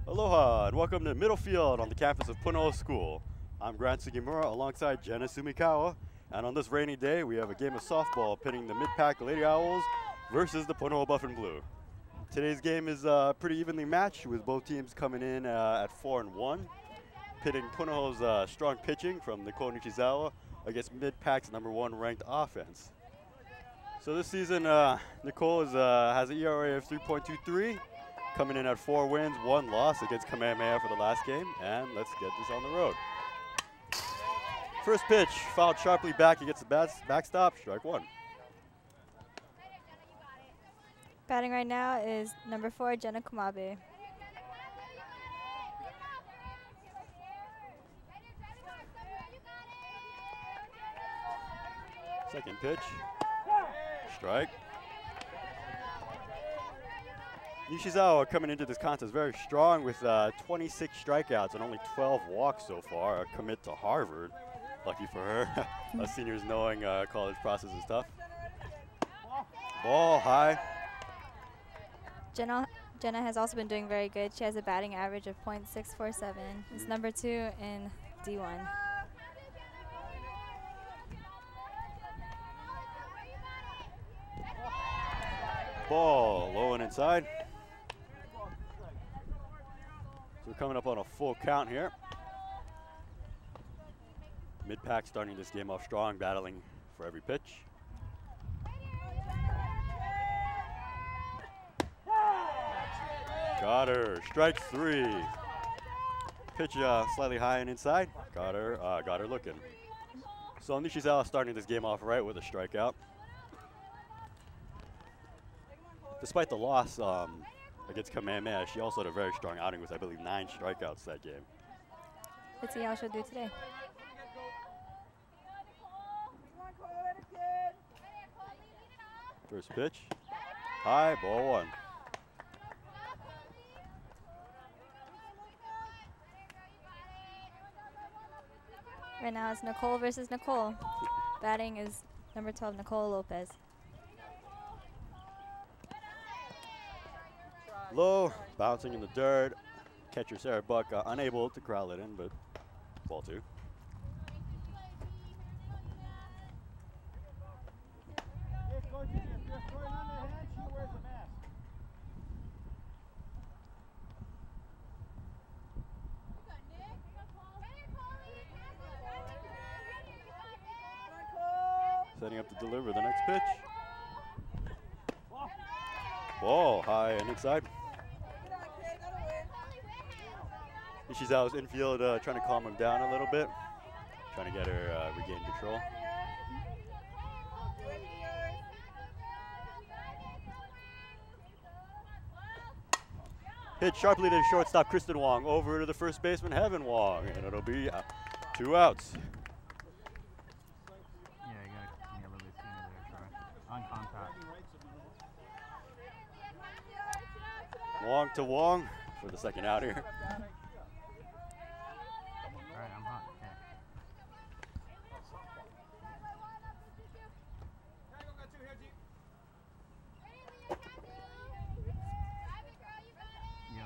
Aloha and welcome to Middle Field on the campus of Punahou School. I'm Grant Sugimura alongside Jenna Sumikawa, and on this rainy day we have a game of softball pitting the mid-pack Lady Owls versus the Punahou Buff and Blue. Today's game is pretty evenly matched with both teams coming in at 4-1, pitting Punahou's strong pitching from Nicole Nishizawa against mid-pack's #1 ranked offense. So this season, Nicole has an ERA of 3.23, coming in at 4 wins, 1 loss against Kamehameha for the last game, and let's get this on the road. First pitch, fouled sharply back against the backstop, strike 1. Batting right now is number 4, Jenna Kumabe. Second pitch, strike. Nishizawa coming into this contest very strong with 26 strikeouts and only 12 walks so far, a commit to Harvard. Lucky for her. Us seniors knowing college process is tough. Ball high. Jenna has also been doing very good. She has a batting average of .647. It's number 2 in D1. Ball low and inside. So we're coming up on a full count here. Mid-pack starting this game off strong, battling for every pitch. Got her, strike 3. Pitch slightly high and inside. Got her looking. So Nishizawa starting this game off right with a strikeout. Despite the loss against Kamehameha, she also had a very strong outing with, I believe, 9 strikeouts that game. Let's see how she'll do today. First pitch, high, ball 1. Right now it's Nicole versus Nicole. Batting is number 12, Nicole Lopez. Low, bouncing in the dirt. Catcher Sarah Buck unable to corral it in, but ball 2. Setting up to deliver the next pitch. Ball high and inside. Nishizawa's infield trying to calm him down a little bit, trying to get her regain control. Hit sharply to shortstop Kristen Wong, over to the first baseman Heaven Wong, and it'll be 2 outs. Yeah, you gotta be a little bit sooner there, Troy. On contact. Wong to Wong for the second out here. Alright, I'm hot. Okay. Yep.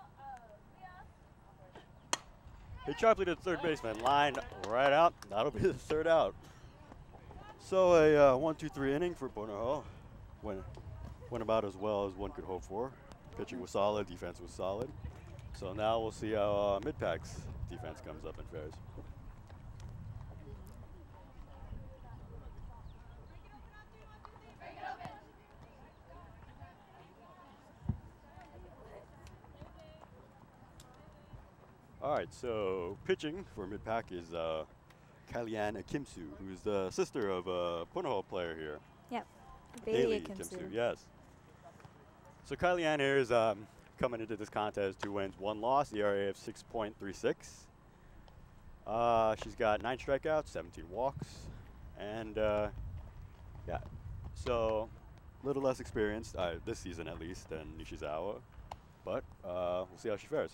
Hit sharply to the third baseman, line right out. That'll be the 3rd out. So a 1-2-3 inning for Punahou. Went about as well as one could hope for. Pitching was solid, defense was solid. So now we'll see how mid-pack's defense comes up and fares. All right, so pitching for mid-pack is Kalian Kimsu, who's the sister of a Punahou player here. Yep. Haley Kimsu, yes. So Kalian here is coming into this contest 2 wins, 1 loss, ERA of 6.36. She's got 9 strikeouts, 17 walks, and yeah, so a little less experienced this season at least than Nishizawa, but we'll see how she fares.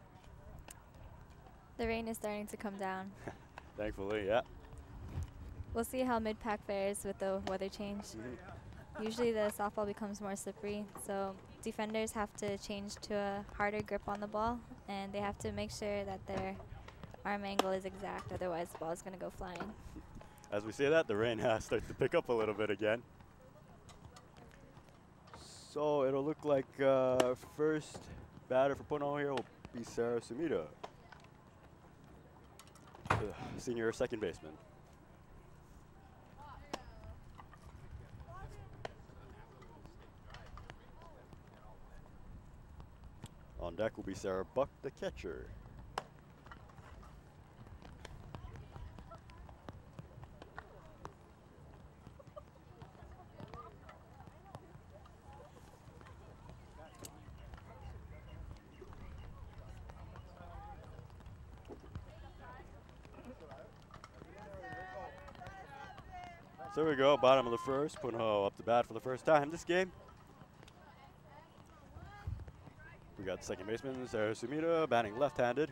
The rain is starting to come down. Thankfully, yeah. We'll see how mid-pack fares with the weather change. Usually the softball becomes more slippery, so defenders have to change to a harder grip on the ball, and they have to make sure that their arm angle is exact, otherwise the ball is going to go flying. As we say that, the rain starts to pick up a little bit again. So it'll look like first batter for Punahou here will be Sarah Sumida, senior second baseman. On deck will be Sarah Buck, the catcher. So there we go, bottom of the first. Punahou up to bat for the first time this game. We got second baseman Sarah Sumida batting left-handed.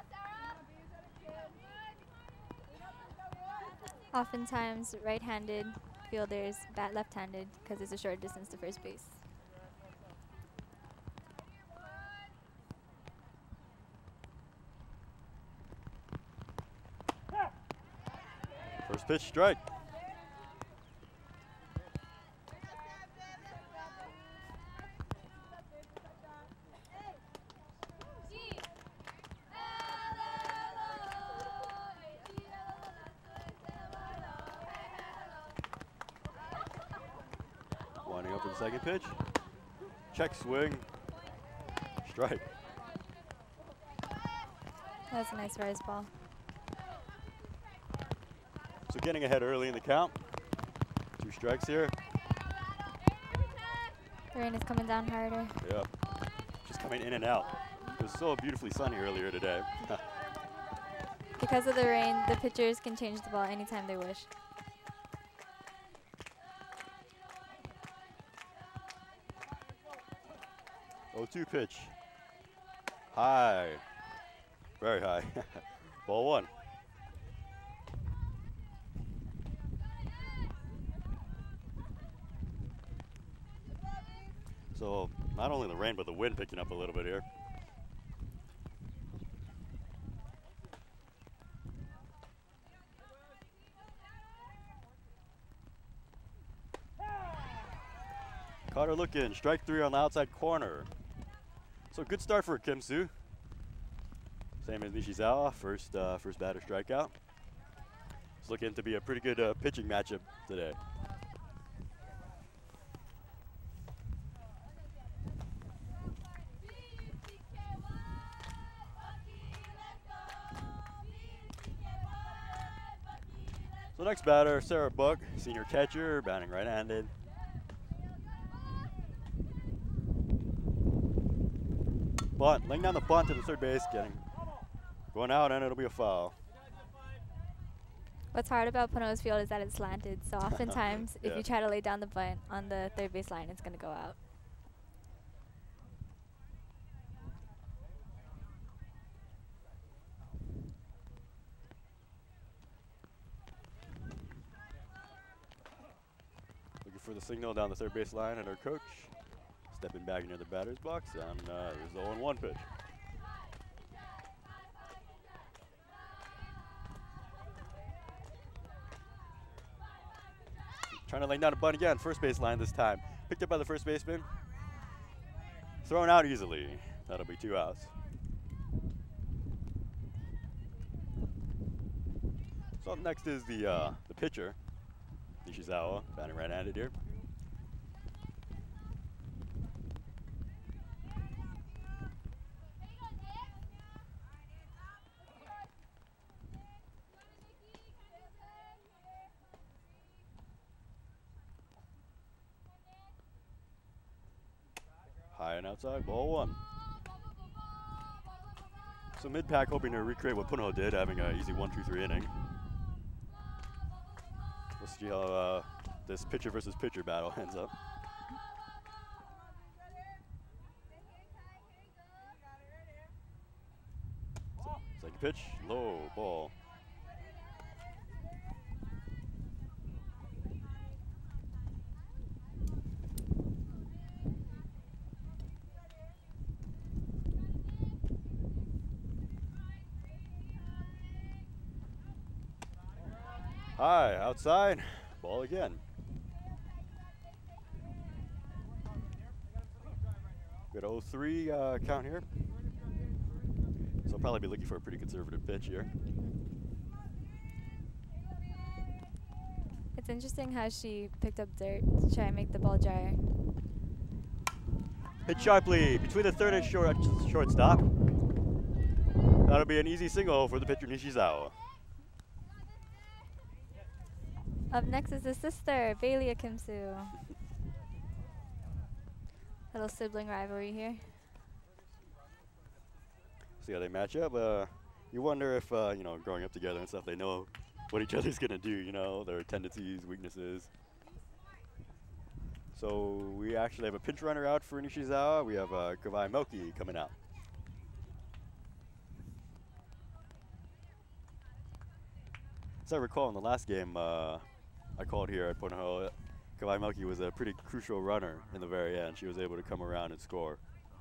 Oftentimes, right-handed fielders bat left-handed because it's a short distance to first base. First pitch, strike. Winding up with the second pitch. Check swing. Strike. That's a nice rise ball. So getting ahead early in the count. 2 strikes here. The rain is coming down harder. Yep. Just coming in and out. It was so beautifully sunny earlier today. Because of the rain, the pitchers can change the ball anytime they wish. Oh, 2 pitch. High. Very high. Ball 1. So not only the rain, but the wind picking up a little bit here. Carter looking, strike 3 on the outside corner. So good start for Kim Soo. Same as Nishizawa, first batter strikeout. It's looking to be a pretty good pitching matchup today. So next batter, Sarah Buck, senior catcher, batting right-handed. Bunt, laying down the bunt to the third base, going out, and it'll be a foul. What's hard about Punahou's field is that it's slanted, so oftentimes if you try to lay down the bunt on the third base line, it's going to go out. Looking for the signal down the third base line, and our coach stepping back near the batter's box, and here's the 0-1 pitch. Trying to lay down a bunt again, first base line this time. Picked up by the first baseman. Thrown out easily. That'll be 2 outs. So up next is the pitcher, Nishizawa, batting right-handed here. High and outside, ball 1. So mid-pack hoping to recreate what Punahou did, having an easy 1-2-3 inning. We'll see how this pitcher versus pitcher battle ends up. So, second pitch, low ball. High, outside, ball again. Good 0-3 count here. So I'll probably be looking for a pretty conservative pitch here. It's interesting how she picked up dirt to try and make the ball drier. Hit sharply between the third and shortstop. That'll be an easy single for the pitcher Nishizawa. Up next is the sister, Bailey Akimsu. Little sibling rivalry here. See how they match up. You wonder if, you know, growing up together and stuff, they know what each other's gonna do, you know, their tendencies, weaknesses. So we actually have a pinch runner out for Nishizawa. We have Kawai Moki coming out. As I recall in the last game I called here at Punahou, Kawai Moki was a pretty crucial runner in the very end. She was able to come around and score.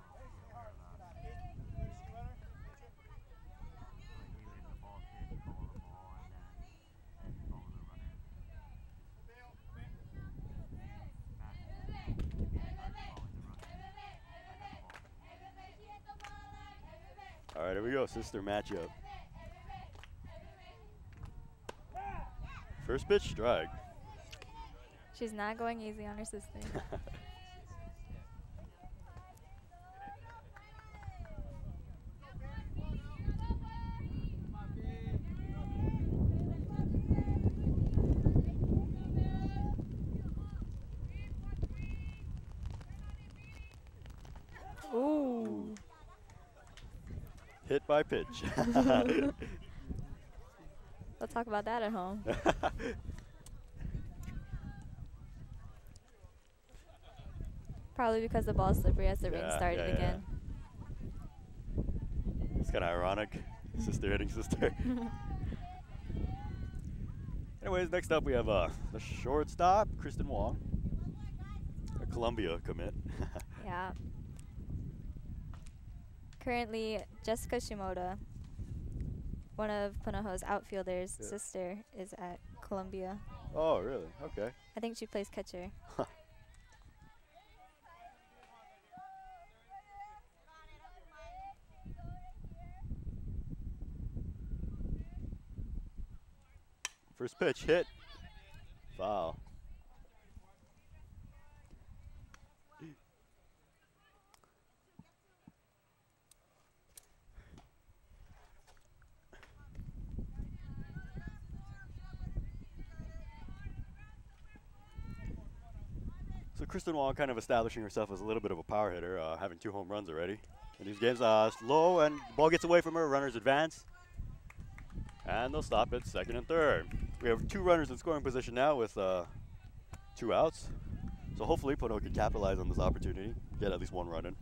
All right, here we go, sister matchup. First pitch, strike. She's not going easy on her sister. Ooh. Hit by pitch. We'll talk about that at home. Probably because the ball's slippery as the rain started again. It's kind of ironic. Sister hitting sister. Anyways, next up we have the shortstop, Kristen Wong. A Columbia commit. Yeah. Currently, Jessica Shimoda, one of Punahou's outfielders' sister, is at Columbia. Oh, really? Okay. I think she plays catcher. First pitch, hit. Foul. So Kristen Wong kind of establishing herself as a little bit of a power hitter, having 2 home runs already. In these games, slow and ball gets away from her, runners advance. And they'll stop at second and third. We have 2 runners in scoring position now with 2 outs. So hopefully Punahou can capitalize on this opportunity, get at least 1 run in.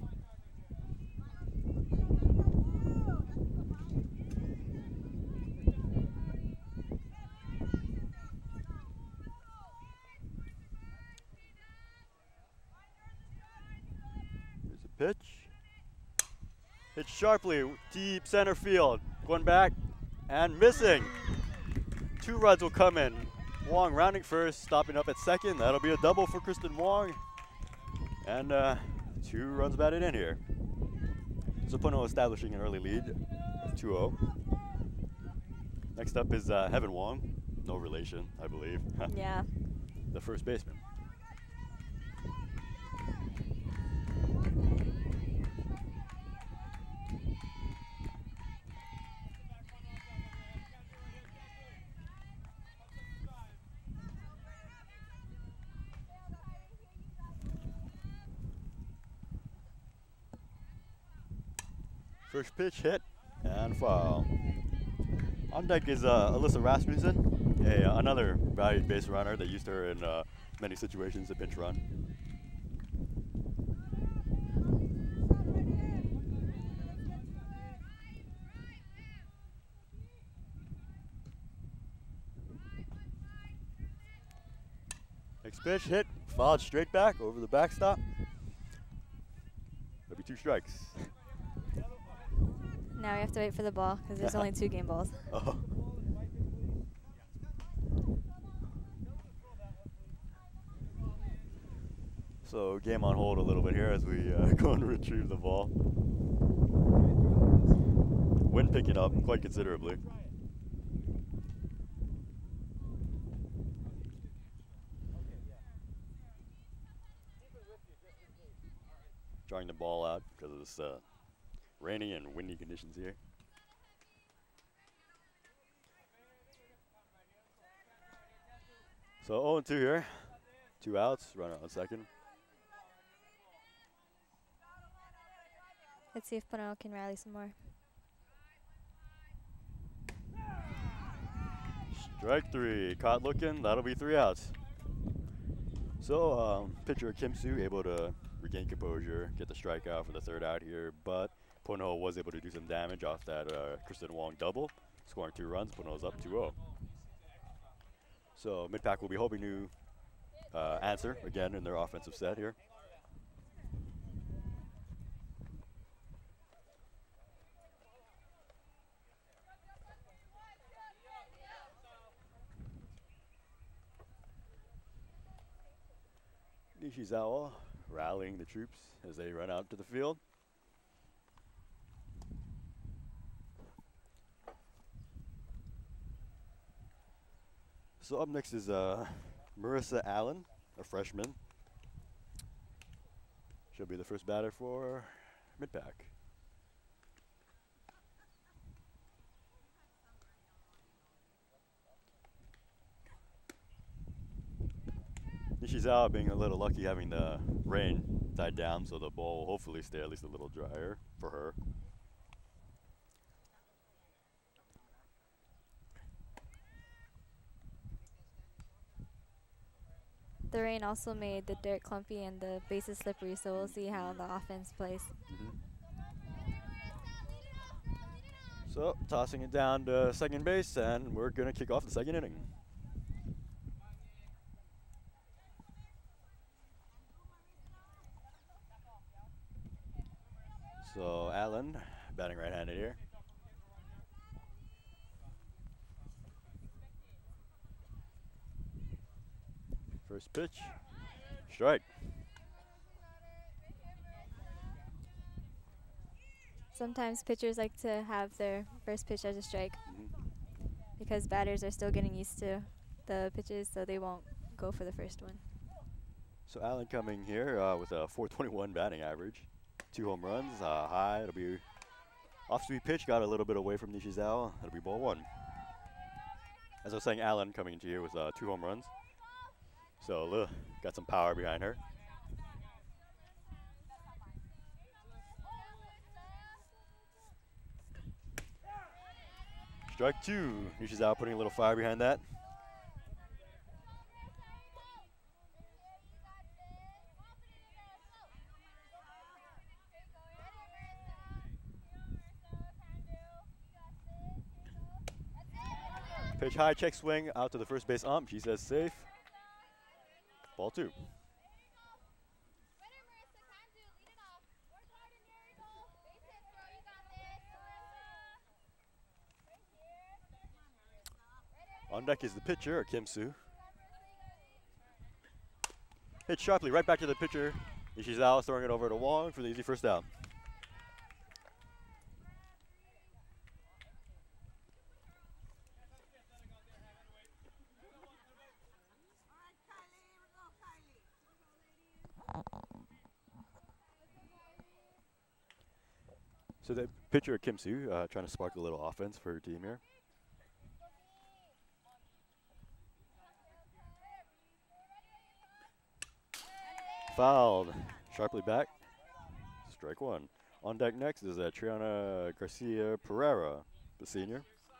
Here's a pitch. Hit sharply, deep center field. Going back and missing. 2 runs will come in. Wong rounding first, stopping up at second. That'll be a double for Kristen Wong. And 2 runs batted in here. So Punahou establishing an early lead, 2-0. Next up is Heaven Wong. No relation, I believe. Yeah. The first baseman. First pitch, hit, and foul. On deck is Alyssa Rasmussen, another valued base runner. They used her in many situations to pinch run. Next pitch, hit, fouled straight back over the backstop. That'll be 2 strikes. Now we have to wait for the ball because there's only 2 game balls. Oh. So game on hold a little bit here as we go and retrieve the ball. Wind picking up quite considerably. Drawing the ball out because of this rainy and windy conditions here. So 0-2 here. 2 outs, runner on second. Let's see if Punahou can rally some more. Strike 3, caught looking, that'll be 3 outs. So pitcher Kim Soo able to regain composure, get the strikeout for the 3rd out here, but Punahou was able to do some damage off that Kristen Wong double, scoring 2 runs. Punahou's up 2-0. So mid-pack will be hoping to answer again in their offensive set here. Nishizawa rallying the troops as they run out to the field. So up next is Marissa Allen, a freshman. She'll be the first batter for mid-pack. Nishizawa being a little lucky having the rain died down, so the ball will hopefully stay at least a little drier for her. The rain also made the dirt clumpy and the bases slippery, so we'll see how the offense plays. So tossing it down to second base, and we're going to kick off the 2nd inning. So Allen batting right-handed here. First pitch, strike. Sometimes pitchers like to have their first pitch as a strike because batters are still getting used to the pitches, so they won't go for the first one. So Allen coming here with a .421 batting average. 2 home runs, high, it'll be off-speed pitch, got a little bit away from Nishizawa, it'll be ball 1. As I was saying, Allen coming into here with 2 home runs. So got some power behind her. Strike 2. Nishizawa putting a little fire behind that. Pitch high, check swing out to the first base ump. She says safe. Ball 2. On deck is the pitcher, Kim Soo. Hit sharply right back to the pitcher. Nishizawa throwing it over to Wong for the easy first down. So the pitcher, Kim Soo, trying to spark a little offense for her team here. Fouled. Sharply back. Strike 1. On deck next is Triana Garcia Pereira, the senior.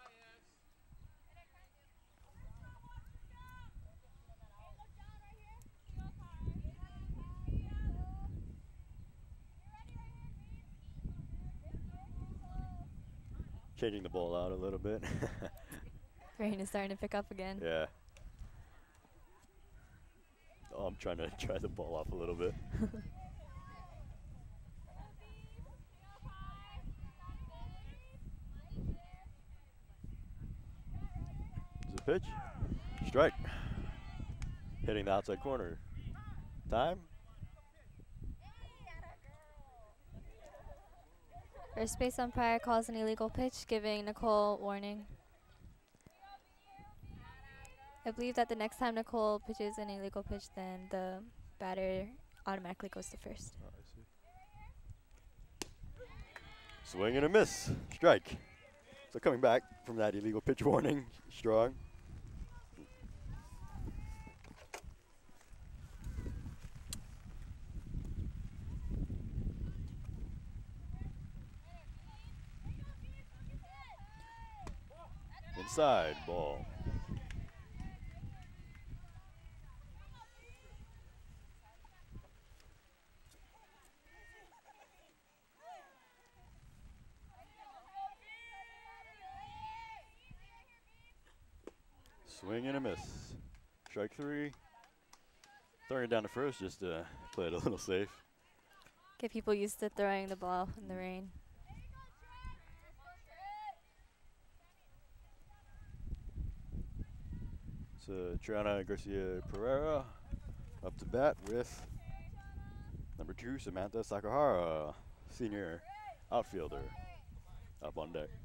Changing the ball out a little bit. Rain is starting to pick up again. Yeah. Oh, I'm trying to dry the ball off a little bit. There's a pitch. Strike. Hitting the outside corner. Time. First base umpire calls an illegal pitch, giving Nicole warning. I believe that the next time Nicole pitches an illegal pitch, then the batter automatically goes to first. Oh, I see. Swing and a miss. Strike. So coming back from that illegal pitch warning, strong. Inside, ball. Swing and a miss. Strike 3. Throwing it down to first just to play it a little safe. Get people used to throwing the ball in the rain. So Triana Garcia Pereira up to bat with number 2, Samantha Sakahara, senior outfielder, up on deck.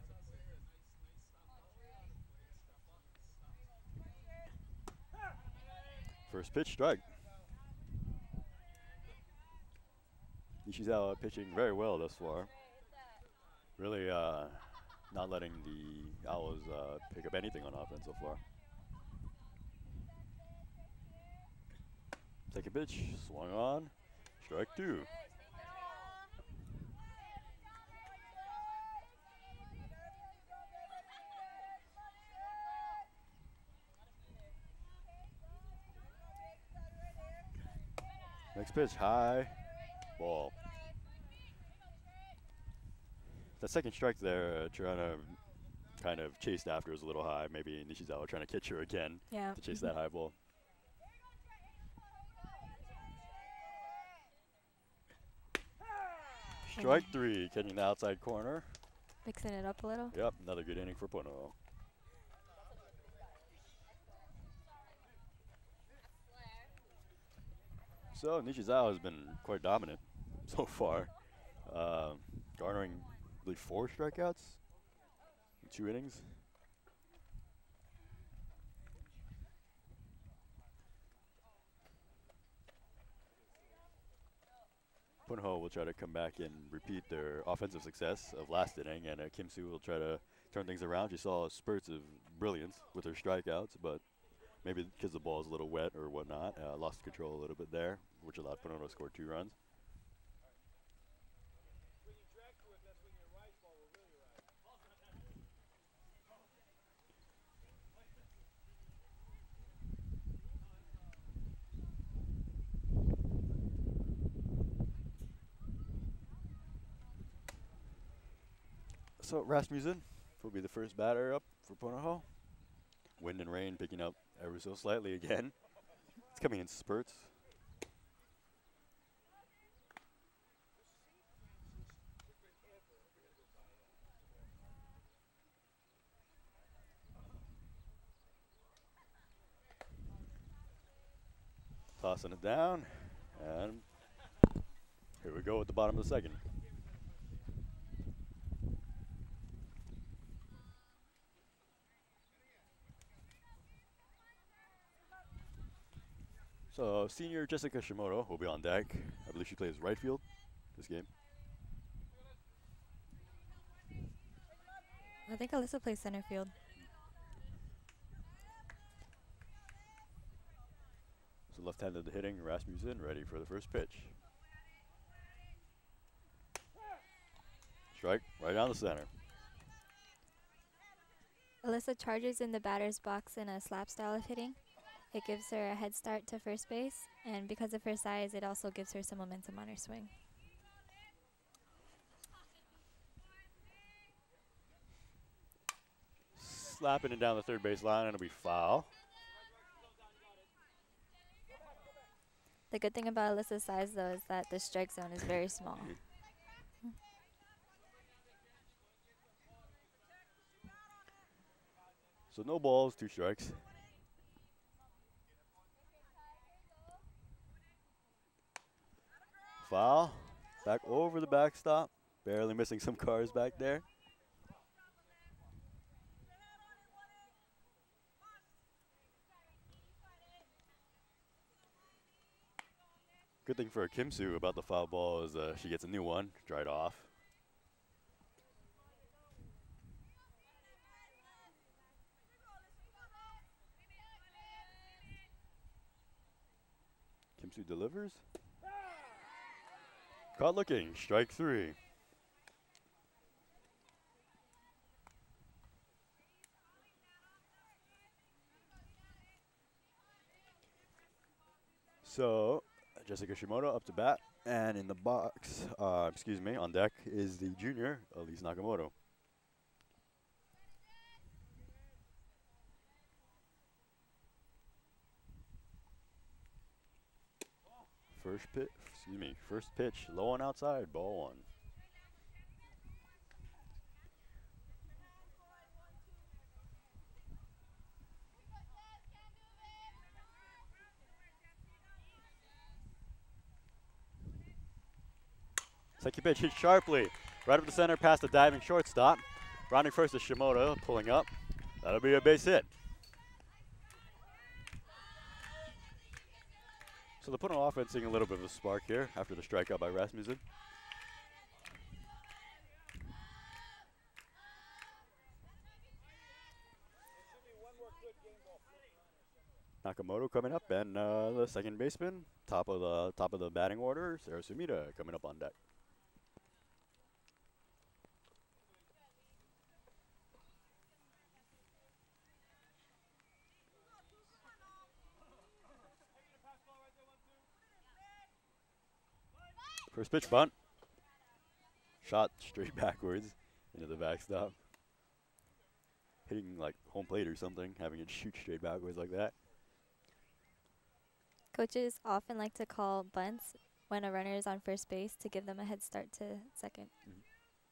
First pitch, strike. Nishizawa pitching very well thus far. Really not letting the Owls pick up anything on offense so far. Second pitch, swung on, strike 2. Next pitch, high, ball. The second strike there, Triana kind of chased after, was a little high. Maybe Nishizawa trying to catch her again to chase that high ball. Strike 3, catching the outside corner. Mixing it up a little. Yep, another good inning for Punahou. So Nishizawa has been quite dominant so far, garnering, I believe, 4 strikeouts in 2 innings. Punahou will try to come back and repeat their offensive success of last inning, and Kim Soo will try to turn things around. She saw spurts of brilliance with her strikeouts, but maybe because the ball is a little wet or whatnot, lost control a little bit there, which allowed Punahou to score 2 runs. So Rasmussen will be the first batter up for Punahou. Wind and rain picking up ever so slightly again. It's coming in spurts. Tossing it down, and here we go at the bottom of the second. So senior Jessica Shimoto will be on deck. I believe she plays right field this game. I think Alyssa plays center field. So left-handed hitting, Rasmussen ready for the first pitch. Strike right down the center. Alyssa charges in the batter's box in a slap style of hitting. It gives her a head start to first base, and because of her size, it also gives her some momentum on her swing. Slapping it down the third base line, and it'll be foul. The good thing about Alyssa's size, though, is that the strike zone is very small. So no balls, 2 strikes. Foul, back over the backstop, Barely missing some cars back there. Good thing for Kim Soo about the foul ball is she gets a new one, dried off. Kim Soo delivers. Caught looking, strike 3. So, Jessica Shimoda up to bat, and in the box, on deck is the junior, Elise Nakamoto. First pitch, low and outside, ball 1. Second pitch hit sharply, right up the center past the diving shortstop. Rounding first is Shimoda, pulling up. That'll be a base hit. So the Punahou offense seeing a little bit of a spark here after the strikeout by Rasmussen. Nakamoto coming up, and the second baseman, top of the batting order, Sarah Sumida coming up on deck. First pitch bunt. Shot straight backwards into the backstop. Hitting like home plate or something, having it shoot straight backwards like that. Coaches often like to call bunts when a runner is on first base to give them a head start to second. Mm-hmm.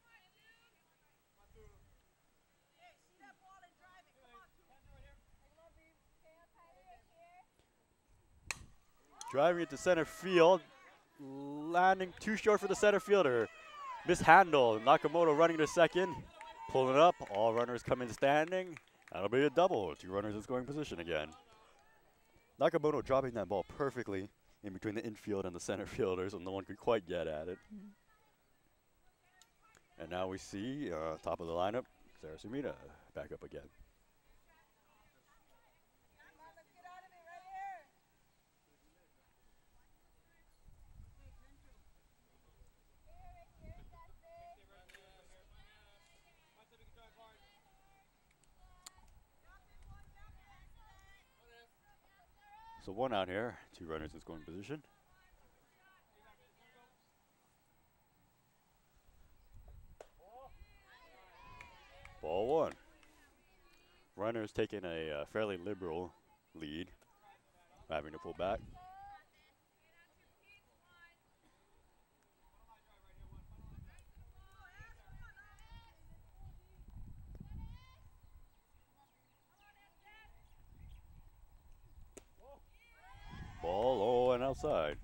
Driving it to center field, landing too short for the center fielder. Mishandled. Nakamoto running to second, pulling up. All runners come in standing. That'll be a double. 2 runners in scoring position again. Nakamoto dropping that ball perfectly in between the infield and the center fielder, so no one could quite get at it. Mm-hmm. And now we see top of the lineup, Sarah Sumida back up again. So 1 out here, 2 runners in scoring position. Ball 1. Runners taking a fairly liberal lead, having to pull back. Ball low and outside.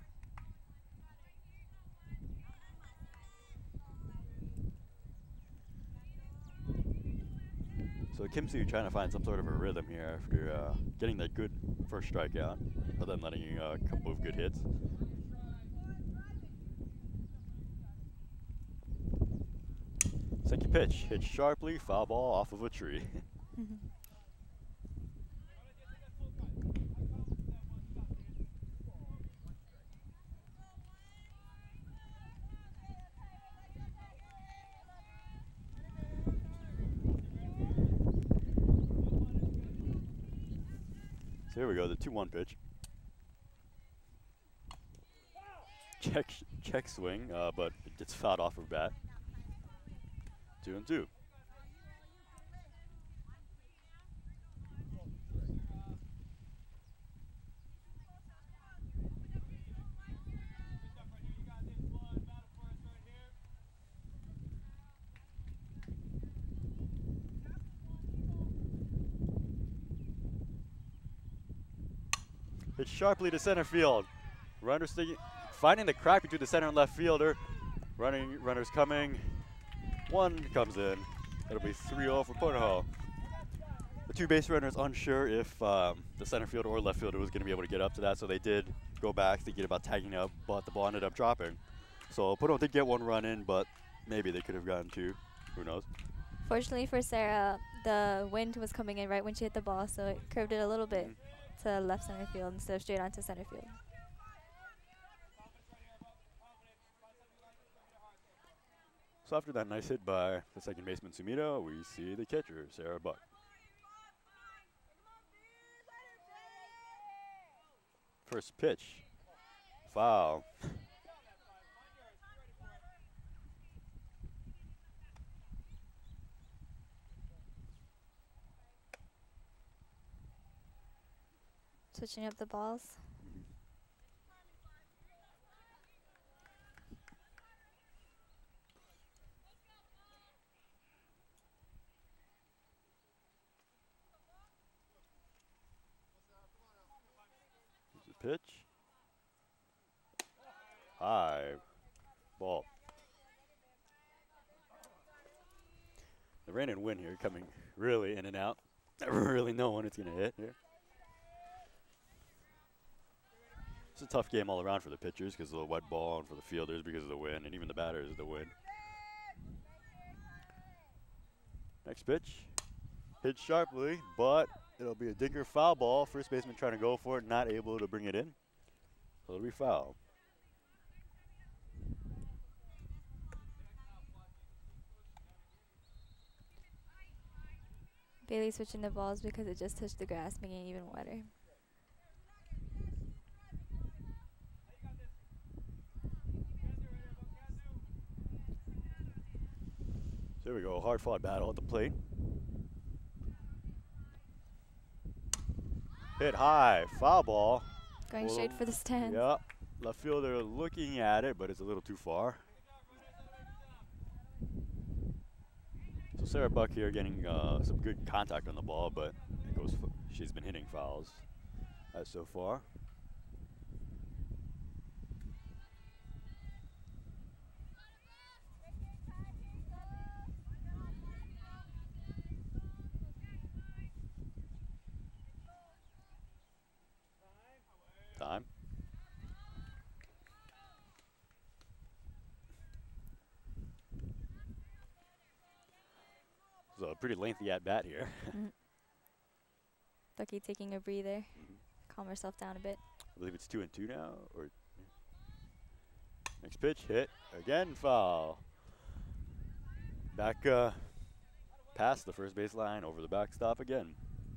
So Kim Soo trying to find some sort of a rhythm here after getting that good first strikeout, but then letting a couple of good hits. Second pitch, hit sharply, foul ball off of a tree. So here we go, the 2-1 pitch. Check swing, but it gets fouled off her bat. 2-2. Hit sharply to center field. Runner finding the crack between the center and left fielder. Runners coming. One comes in. It'll be 3-0 for Punahou. The two base runners unsure if the center fielder or left fielder was going to be able to get up to that, so they did go back thinking about tagging up, but the ball ended up dropping. So Punahou did get one run in, but maybe they could have gotten two. Who knows? Fortunately for Sarah, the wind was coming in right when she hit the ball, so it curved it a little bit to left center field instead of straight onto center field. So after that nice hit by the second baseman Sumida, we see the catcher, Sarah Buck. First pitch, foul. Switching up the balls. Pitch. High. Ball. The rain and wind here coming really in and out. Never really know when it's going to hit here. It's a tough game all around for the pitchers because of the wet ball, and for the fielders because of the wind, and even the batters the wind. Next pitch. Hit sharply, but it'll be a dinker foul ball. First baseman trying to go for it, not able to bring it in. So it'll be foul. Bailey switching the balls because it just touched the grass, making it even wetter. So here we go, hard fought battle at the plate. Hit high, foul ball. Going straight for the stand. Yep, left fielder looking at it, but it's a little too far. So Sarah Buck here getting some good contact on the ball, but it goes. She's been hitting fouls so far. Time. So a pretty lengthy at bat here. Ducky taking a breather, calm herself down a bit. I believe it's 2-2 now. Or next pitch, hit again, foul. Back past the first base line, over the backstop again.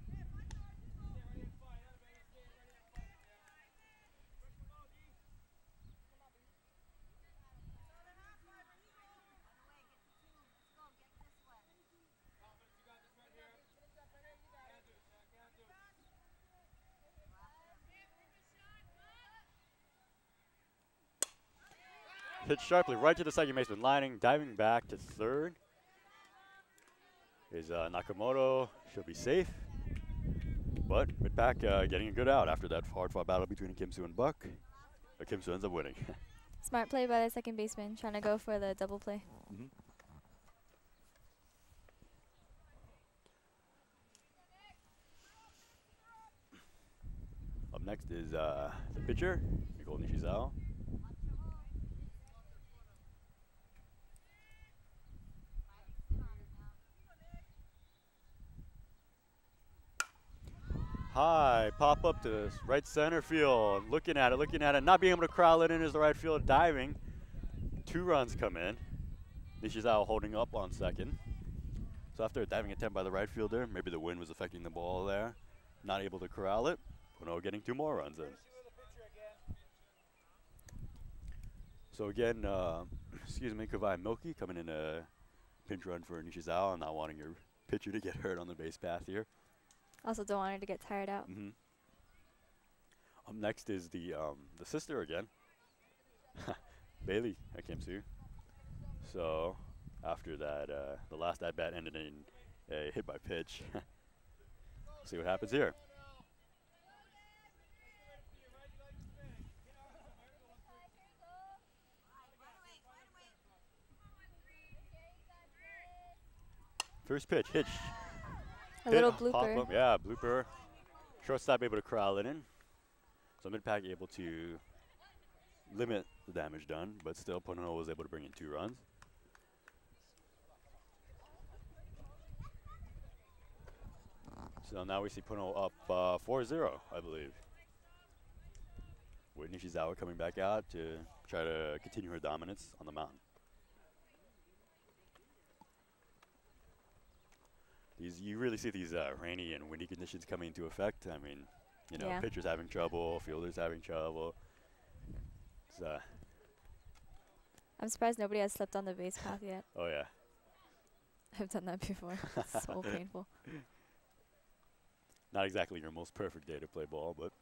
Hit sharply right to the second baseman, lining, diving back to third. Is Nakamoto. She'll be safe. But mid-pack getting a good out after that hard-fought battle between Kim Soo and Buck. Kim Soo ends up winning. Smart play by the second baseman, trying to go for the double play. Up next is the pitcher, Nicole Nishizawa. High, pop up to right center field. Looking at it, not being able to corral it in as the right field diving. 2 runs come in. Nishizawa holding up on second. So after a diving attempt by the right fielder, maybe the wind was affecting the ball there. Not able to corral it. Punahou getting 2 more runs in. So again, excuse me, Kawai Milky coming in a pinch run for Nishizawa, not wanting your pitcher to get hurt on the base path here. Also don't want her to get tired out. Up next is the sister again, Bailey Kim Soo. So after that, the last at bat ended in a hit by pitch. See what happens here. First pitch, hit. A little Hit, pop blooper. up, yeah, blooper. Shortstop able to corral it in. So mid-pack able to limit the damage done, but still Punahou was able to bring in 2 runs. So now we see Punahou up 4-0, I believe. With Nishizawa coming back out to try to continue her dominance on the mound. You really see these rainy and windy conditions coming into effect. I mean, you know, Yeah. pitchers having trouble, fielders having trouble. It's, I'm surprised nobody has slept on the base path yet. oh yeah. I've done that before. It's so painful. Not exactly your most perfect day to play ball, but.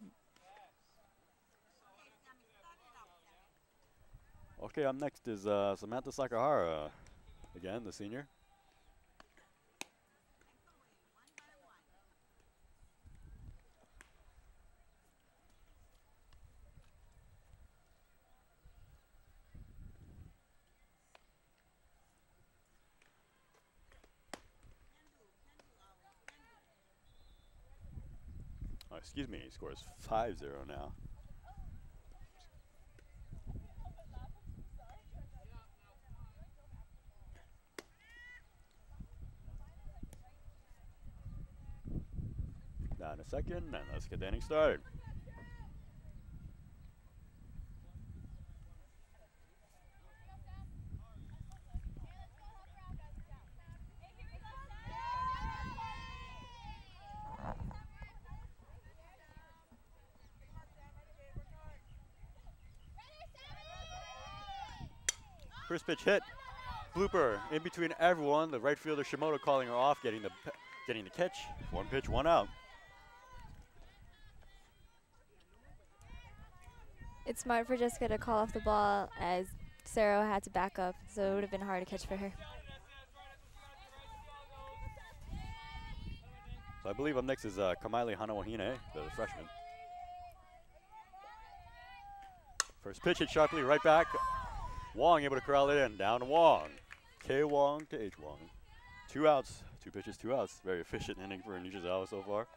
Okay, up next is Samantha Sakahara, again, the senior. Oh, excuse me, he scores 5-0 now. Now in a second, and let's get the inning started. First pitch hit, blooper in between everyone. The right fielder Shimoda calling her off, getting the catch. 1 pitch, 1 out. It's smart for Jessica to call off the ball as Sarah had to back up, so it would have been hard to catch for her. So I believe up next is Kamaile Hanawahine, the freshman. First pitch hit sharply right back. Wong able to corral it in. Down to Wong. K Wong to H Wong. 2 outs. 2 pitches, 2 outs. Very efficient inning for Nishizawa so far.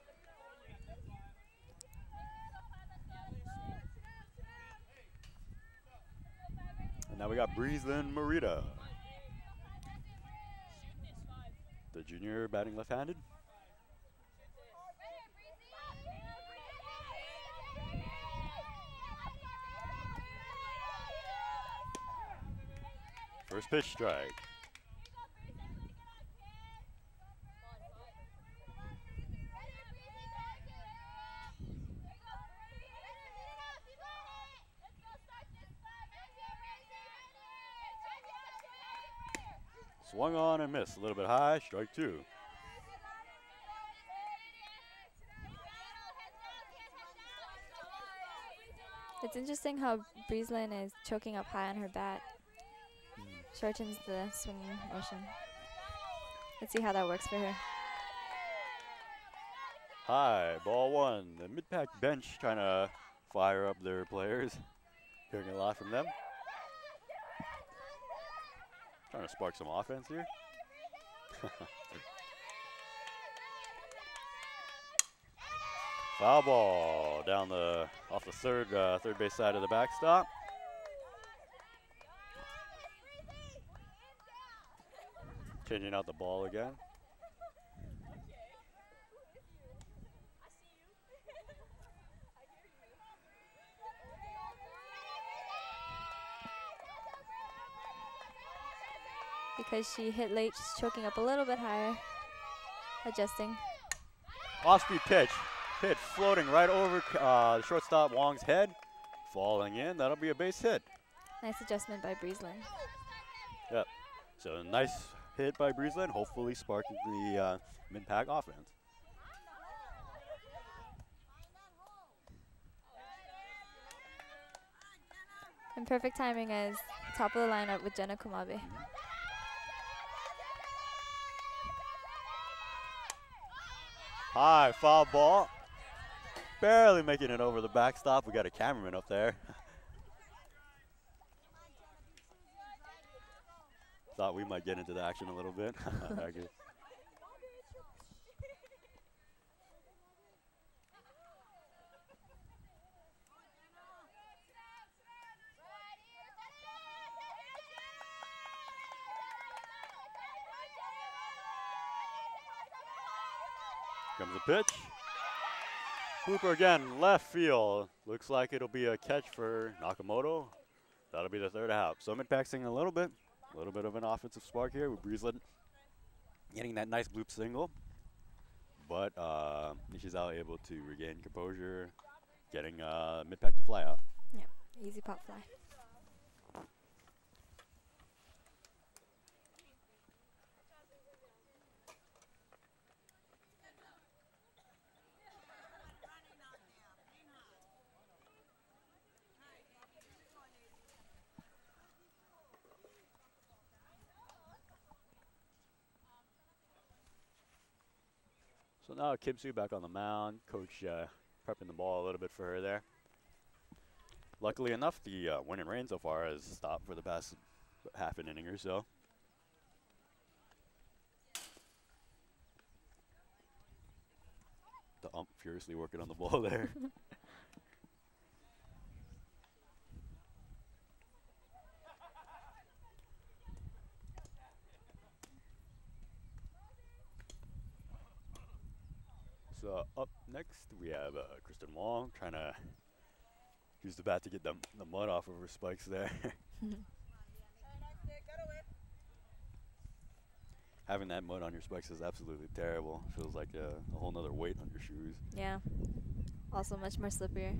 And now we got Breezeland Morita, the junior batting left-handed. First pitch strike. Swung on and missed. A little bit high, strike 2. It's interesting how Breezeland is choking up high on her bat. Shortens the swinging motion. Let's see how that works for her. High, ball 1. The mid-pack bench trying to fire up their players. Hearing a lot from them. Trying to spark some offense here. Foul ball down off the third base side of the backstop. Changing out the ball again. Because she hit late, she's choking up a little bit higher. Adjusting. Off-speed pitch. Hit floating right over the shortstop Wong's head. Falling in. That'll be a base hit. Nice adjustment by Breezeland. Yep. So a nice hit by Breezeland, hopefully sparking the mid-pack offense. And perfect timing as top of the lineup with Jenna Kumabe. High foul ball. Barely making it over the backstop. We got a cameraman up there. Thought we might get into the action a little bit. comes the pitch. Hooper again, left field. Looks like it'll be a catch for Nakamoto. That'll be the third out. So mid-pack singing a little bit of an offensive spark here with Breezeland getting that nice bloop single. But Nishizawa able to regain composure, getting mid-pack to fly out. Yeah, easy pop fly. So now Kim Soo back on the mound. Coach prepping the ball a little bit for her there. Luckily enough, the wind and rain so far has stopped for the past half an inning or so. The ump furiously working on the ball there. So up next we have Kristen Wong trying to use the bat to get the mud off of her spikes there. Having that mud on your spikes is absolutely terrible. Feels like a whole nother weight on your shoes. Yeah. Also much more slipperier.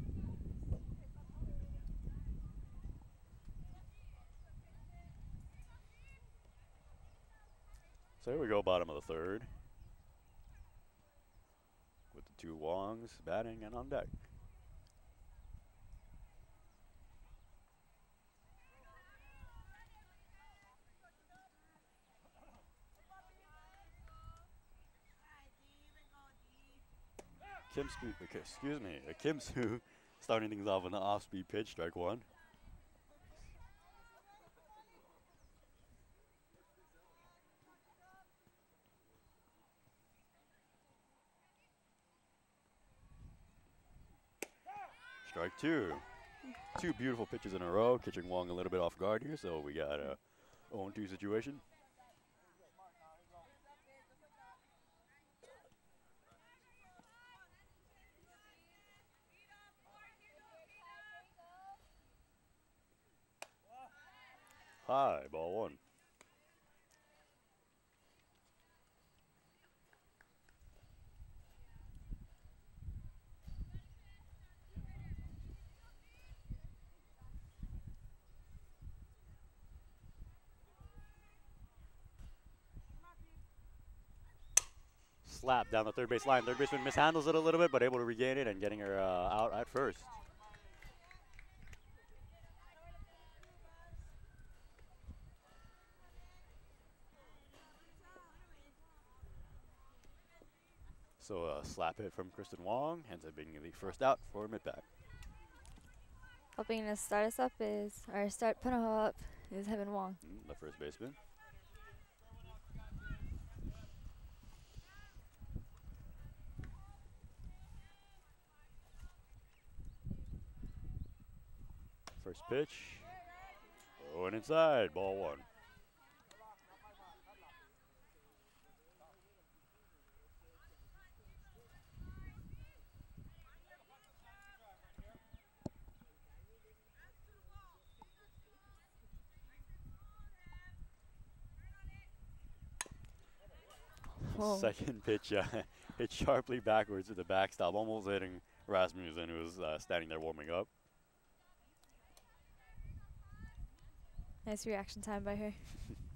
So here we go, bottom of the third. With the two Wongs batting and on deck. Kim Soo starting things off with an off-speed pitch, strike one. Strike two. Two beautiful pitches in a row, catching Wong a little bit off guard here, so we got a 0-2 situation. High, ball one. Slap down the third base line. Third baseman mishandles it a little bit, but able to regain it and getting her out at first. So a slap hit from Kristen Wong ends up being the first out for mid-pack. Helping to start us up start Punahou up is Heaven Wong. The first baseman. First pitch. Oh, and inside, ball one. Whoa. Second pitch hit sharply backwards at the backstop, almost hitting Rasmussen, who was standing there warming up. Nice reaction time by her.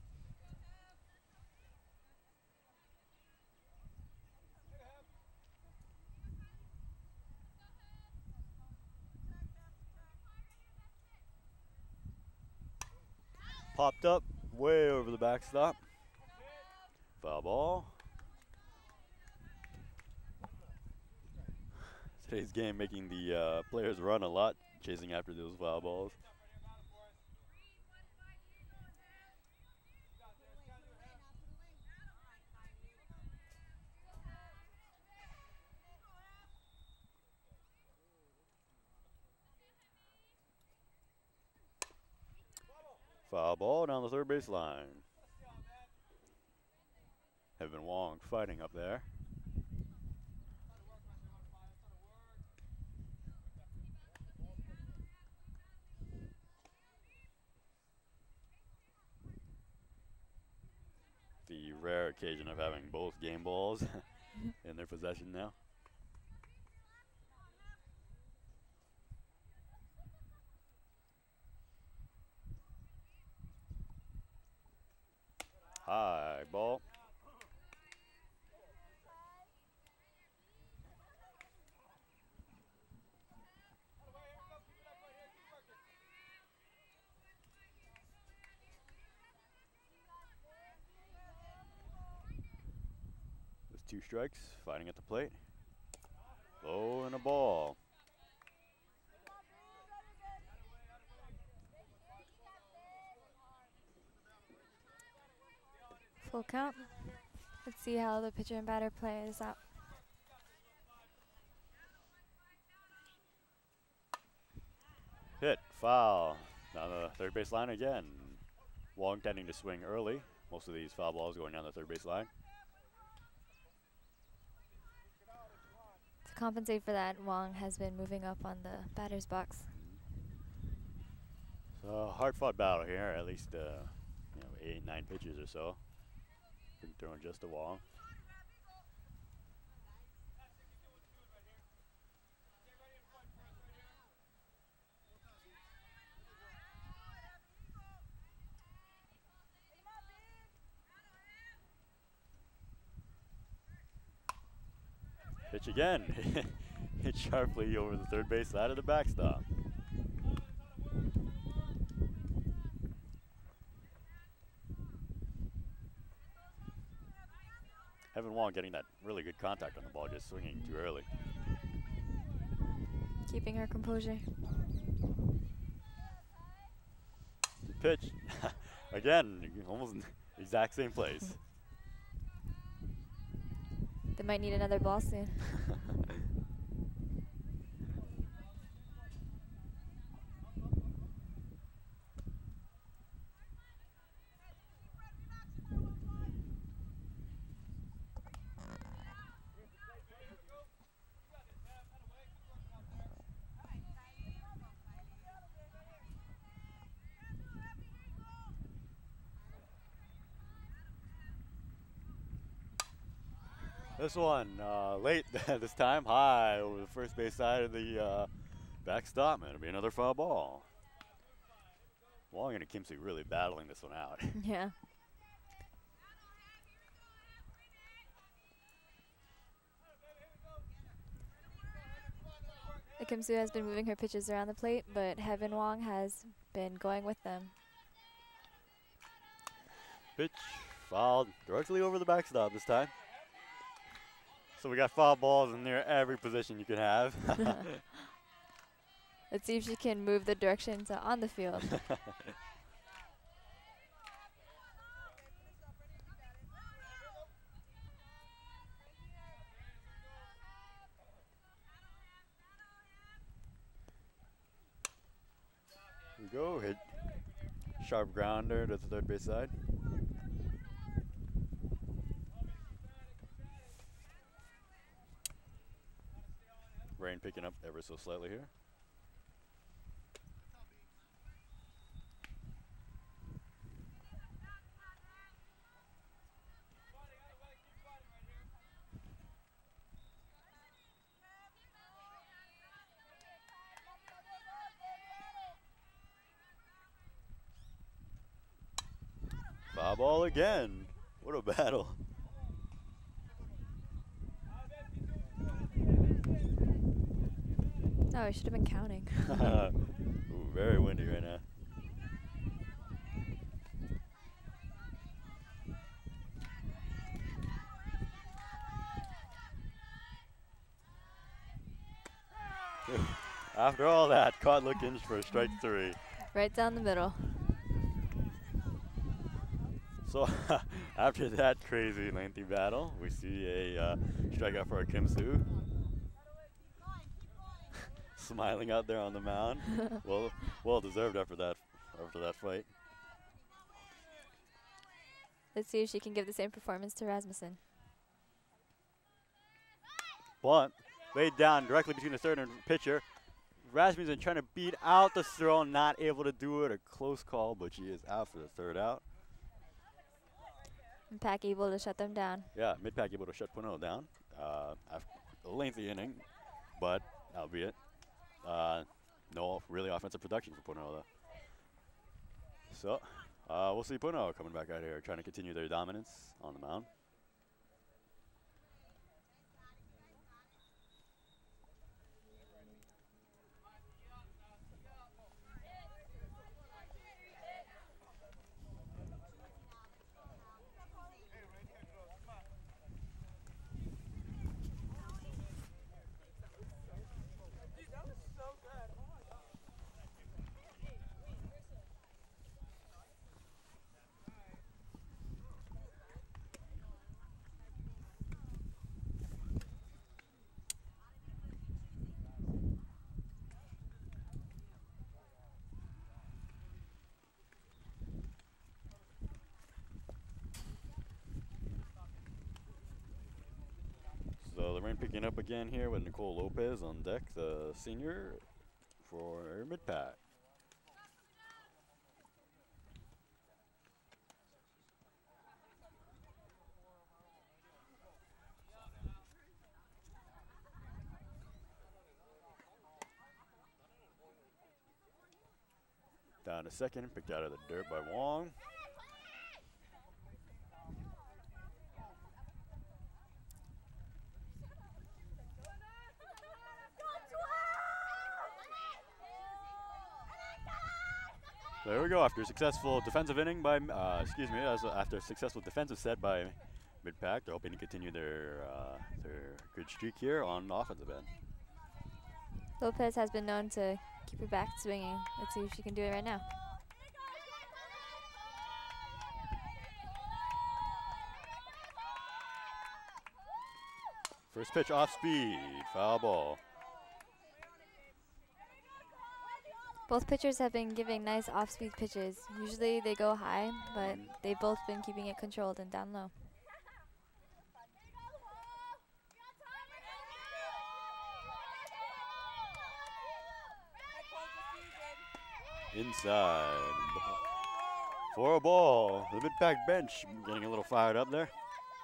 Popped up way over the backstop. Foul ball. Today's game making the players run a lot, chasing after those foul balls. Foul ball down the third base line. Heaven Wong fighting up there. rare occasion of having both game balls in their possession now. High ball. With 2 strikes, fighting at the plate. Low and a ball. Full count. Let's see how the pitcher and batter plays out. Hit, foul. Down the third base line again. Wong tending to swing early. Most of these foul balls going down the third base line. To compensate for that, Wong has been moving up on the batter's box. So hard-fought battle here. At least 8, 9 pitches or so. Been throwing just to Wong. Pitch again. Hit sharply over the third base side of the backstop. Evan Wong getting that really good contact on the ball, just swinging too early. Keeping her composure. Pitch. Again, almost exact same place. They might need another ball soon. This one, late this time, high over the first base side of the backstop. It'll be another foul ball. Wong and Kimsey really battling this one out. Yeah. Kimsu has been moving her pitches around the plate, but Heaven Wong has been going with them. Pitch, fouled directly over the backstop this time. So we got foul balls in near every position you could have. Let's see if she can move the direction to on the field. Here we go, hit sharp grounder to the third base side. Rain picking up ever so slightly here. Foul ball again. What a battle. Oh, I should have been counting. Ooh, very windy right now. After all that, caught looking for strike 3. Right down the middle. So after that crazy lengthy battle, we see a strikeout for Kim Soo. Smiling out there on the mound. well deserved after that fight. Let's see if she can give the same performance to Rasmussen. Bunt laid down directly between the third and pitcher. Rasmussen trying to beat out the throw, not able to do it. A close call, but she is out for the third out. And Pack able to shut them down. Yeah, mid-pack able to shut Punahou down after a lengthy inning, but albeit no really offensive production for Punahou though. So we'll see Punahou coming back out here trying to continue their dominance on the mound. So the rain picking up again here with Nicole Lopez on deck, the senior for mid-pack. Down to second, picked out of the dirt by Wong. There we go. After a successful defensive inning by, after a successful defensive set by mid-pack, they're hoping to continue their good streak here on the offensive end. Lopez has been known to keep her back swinging. Let's see if she can do it right now. First pitch off speed, foul ball. Both pitchers have been giving nice off-speed pitches. Usually they go high, but they've both been keeping it controlled and down low. Inside. For a ball. The mid-pack bench getting a little fired up there.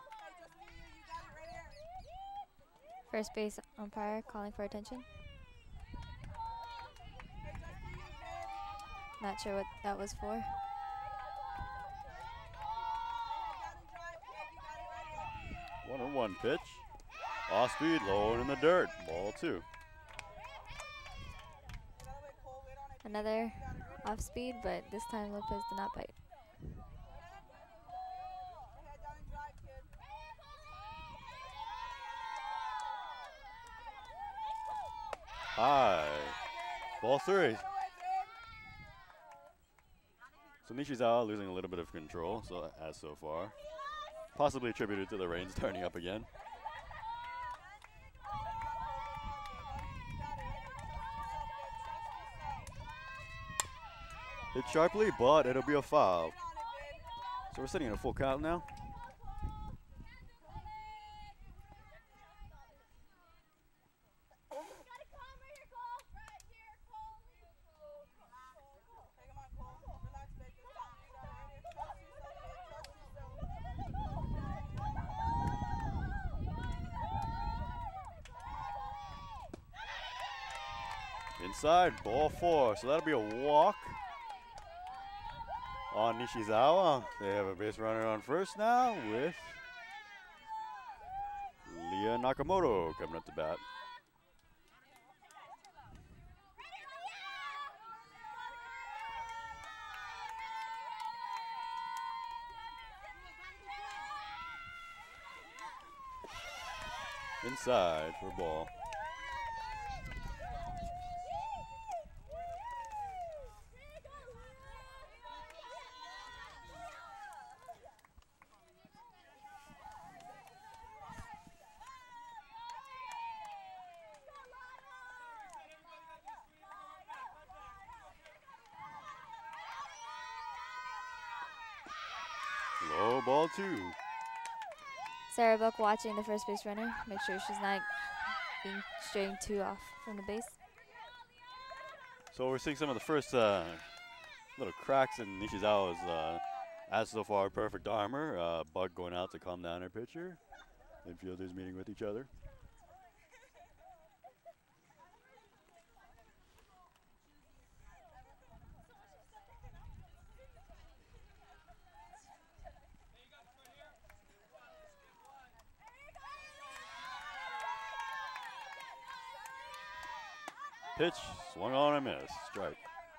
First base umpire calling for attention. Not sure what that was for. One-on-one pitch. Off speed, low and in the dirt. Ball two. Another off speed, but this time Lopez did not bite. High. Ball three. So Nishizawa losing a little bit of control so far. Possibly attributed to the rains turning up again. Hit sharply, but it'll be a foul. So we're sitting in a full count now. Inside, ball four. So that'll be a walk on Nishizawa. They have a base runner on first now with Leah Nakamoto coming up to bat. Inside for ball. Low ball two. Sarah Buck watching the first base runner. Make sure she's not being straying too off from the base. So we're seeing some of the first little cracks in Nishizawa's As so far, perfect armor. Bug going out to calm down her pitcher. Infielders meeting with each other. Pitch, swung on and missed. Strike.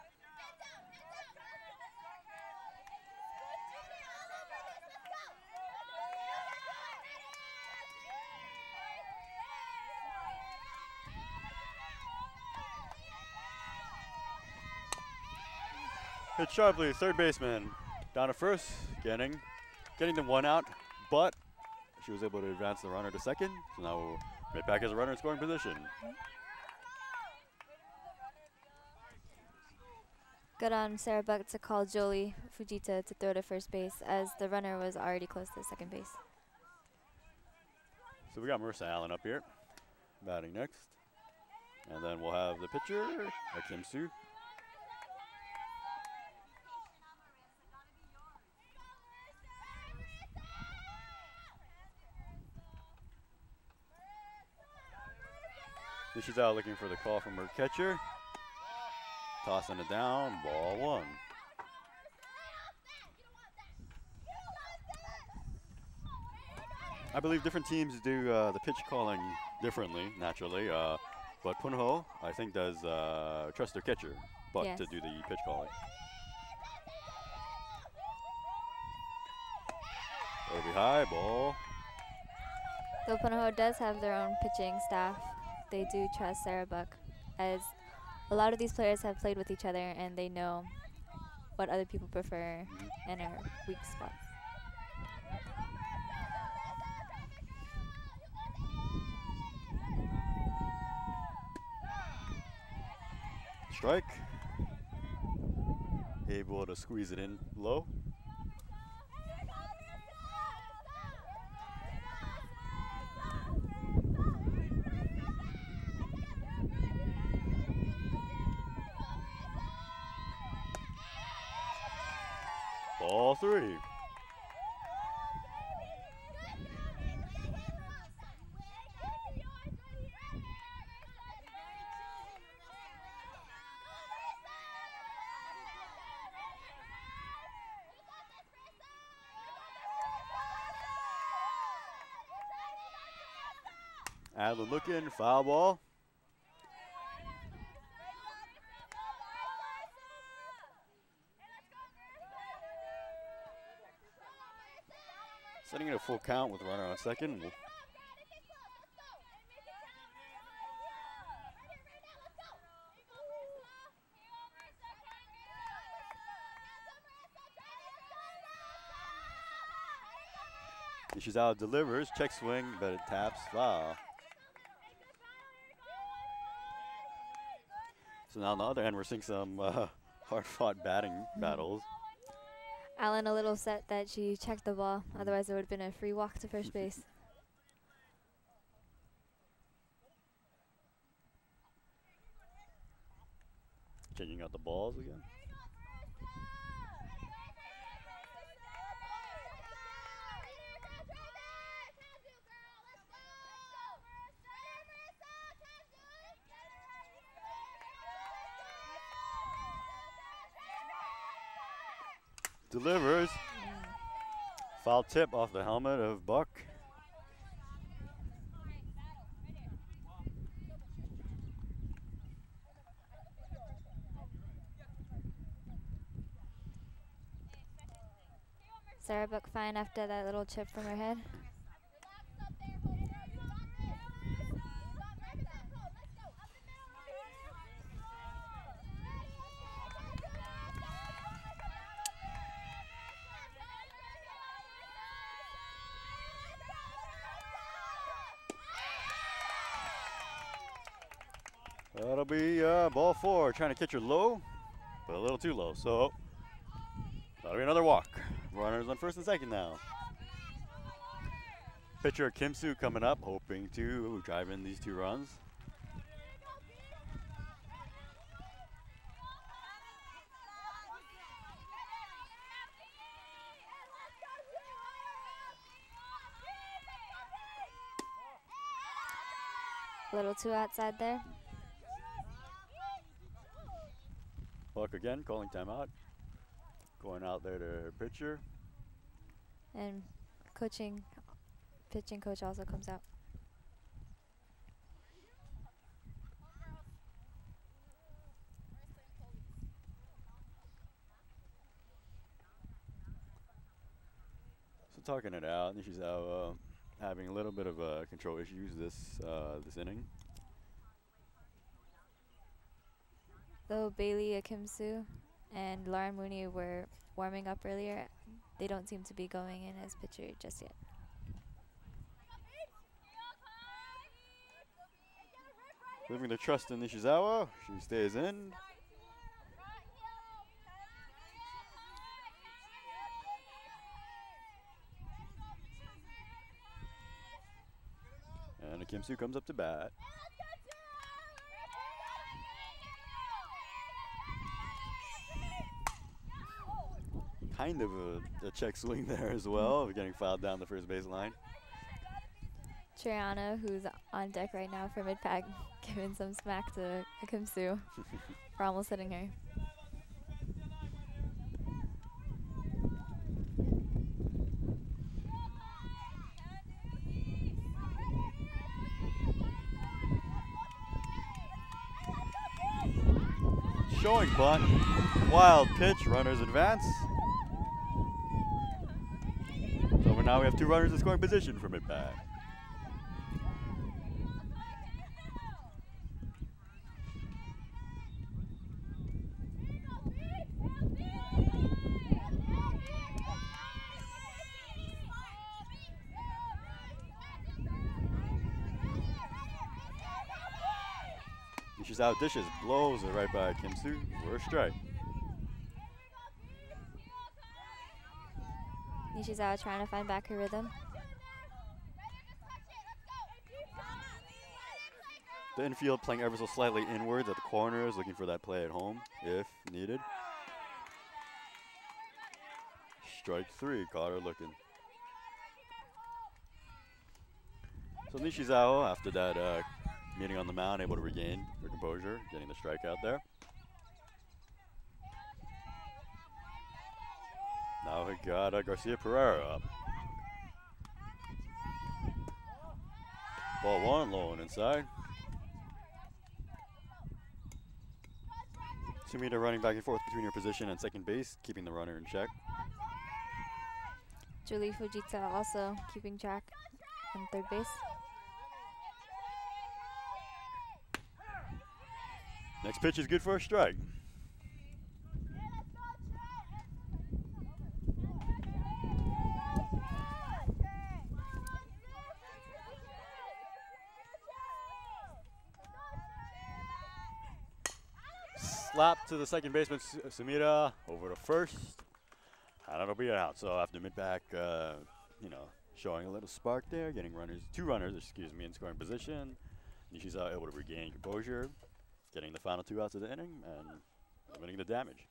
Hit sharply, third baseman. Down to first, getting the one out, but she was able to advance the runner to second. So now right back as a runner in scoring position. Good on Sarah Buck to call Jolie Fujita to throw to first base as the runner was already close to second base. So we got Marissa Allen up here, batting next. And then we'll have the pitcher, Kim Soo. She's out looking for the call from her catcher. Tossing it down, ball one. I believe different teams do the pitch calling differently, naturally. But Punahou, I think, does trust their catcher, Buck, Yes. to do the pitch calling. Over high, ball. Though Punahou does have their own pitching staff, they do trust Sarah Buck, as a lot of these players have played with each other and they know what other people prefer and are weak spots. Strike. Able to squeeze it in low. Ball three. Adler looking, foul ball. Setting it a full count with a runner on second. She's out, delivers, check swing, but it taps, foul. So now on the other end, we're seeing some hard-fought batting battles. Allen a little upset that she checked the ball, otherwise it would have been a free walk to first base. Changing out the balls again. Delivers. Foul tip off the helmet of Buck. Sarah Buck fine after that little chip from her head. That'll be ball four, trying to catch her low, but a little too low. So that'll be another walk. Runners on first and second now. Pitcher Kim Soo coming up, hoping to drive in these two runs. A little too outside there. Buck again, calling timeout. Going out there to pitcher. And pitching coach also comes out. So talking it out, Nishizawa having a little bit of control issues this inning. Though Bailey Akimsu and Lauren Mooney were warming up earlier, they don't seem to be going in as pitcher just yet. Leaving the trust in Nishizawa, she stays in. And Akimsu comes up to bat. Kind of a check swing there as well, of getting fouled down the first baseline. Triana, who's on deck right now for mid-pack, giving some smack to Akimsu for almost hitting her. Showing bunt, wild pitch, runners advance. So now we have two runners in scoring position for mid-pack. Nishizawa dishes, blows it right by Kimsu for a strike. Nishizawa trying to find back her rhythm. The infield playing ever so slightly inwards at the corners, looking for that play at home if needed. Strike three, caught her looking. So Nishizawa, after that meeting on the mound, able to regain her composure, getting the strikeout there. Now we got Garcia Pereira up. Ball one, low and inside. Sumida running back and forth between her position and second base, keeping the runner in check. Julie Fujita also keeping track on third base. Next pitch is good for a strike. Slap to the second baseman, Sumida, over to first. And it'll be out. So after mid-back, showing a little spark there, getting two runners, in scoring position. Nishizawa able to regain composure, getting the final two outs of the inning and limiting the damage.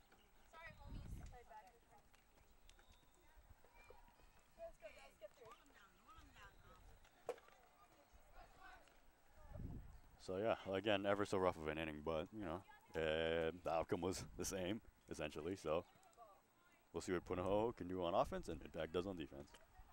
So yeah, again, ever so rough of an inning, but the outcome was the same essentially. So we'll see what Punahou can do on offense and Impact does on defense.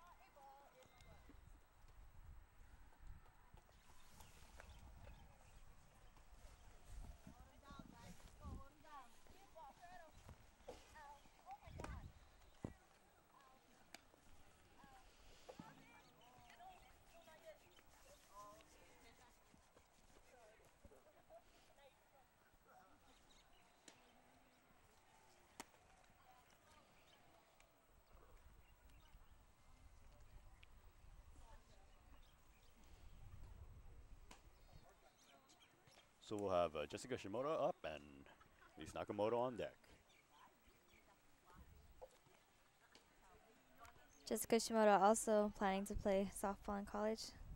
So we'll have Jessica Shimoda up and Lisa Nakamoto on deck. Jessica Shimoda also planning to play softball in college.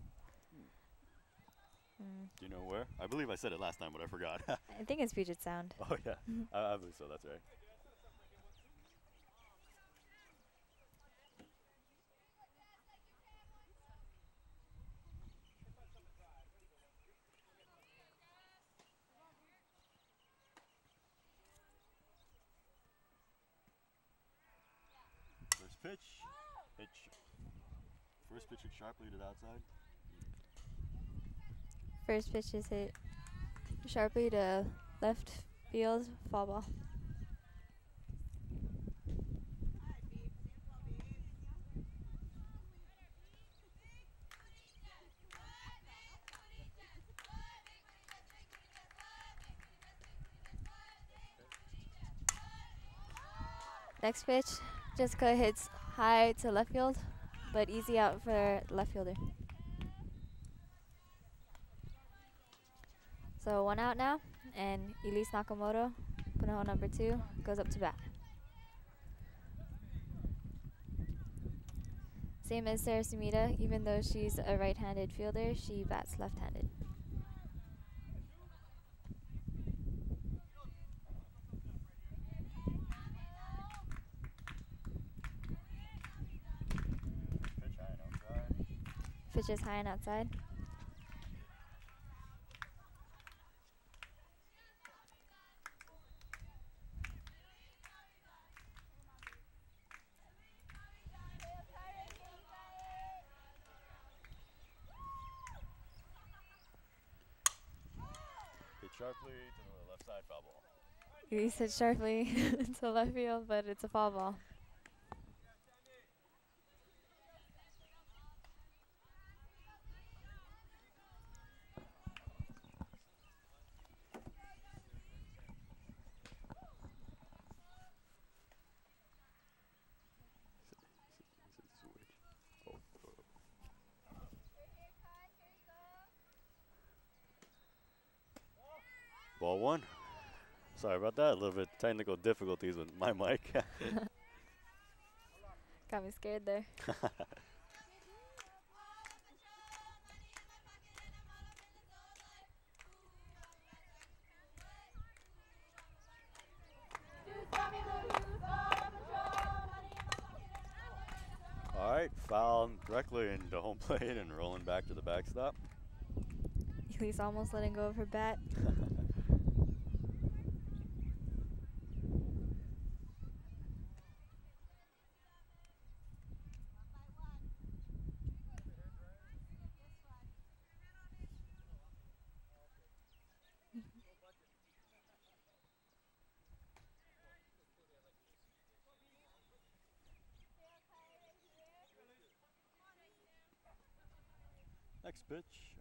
Do you know where? I believe I said it last time, but I forgot. I think it's Puget Sound. Oh yeah, I believe so, that's right. pitch. First pitch hit sharply to the outside. First pitch is hit sharply to left field, foul ball. Next pitch, Jessica hits high to left field, but easy out for left fielder. So 1 out now, and Elise Nakamoto, Punahou number 2, goes up to bat. Same as Sarah Sumida, even though she's a right-handed fielder, she bats left-handed. Pitch is high and outside. Hit sharply to the left side, foul ball. Elise hit sharply to left field, but it's a foul ball. Ball 1. Sorry about that. A little bit technical difficulties with my mic. Got me scared there. All right, foul directly into home plate and rolling back to the backstop. Elise almost letting go of her bat. Next pitch.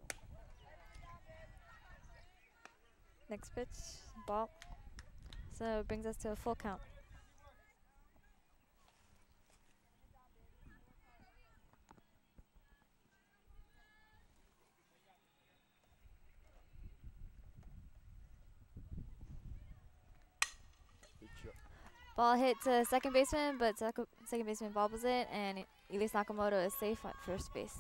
Next pitch, ball. So it brings us to a full count. Ball hit to second baseman, but second baseman bobbles it, and Elise Nakamoto is safe at first base.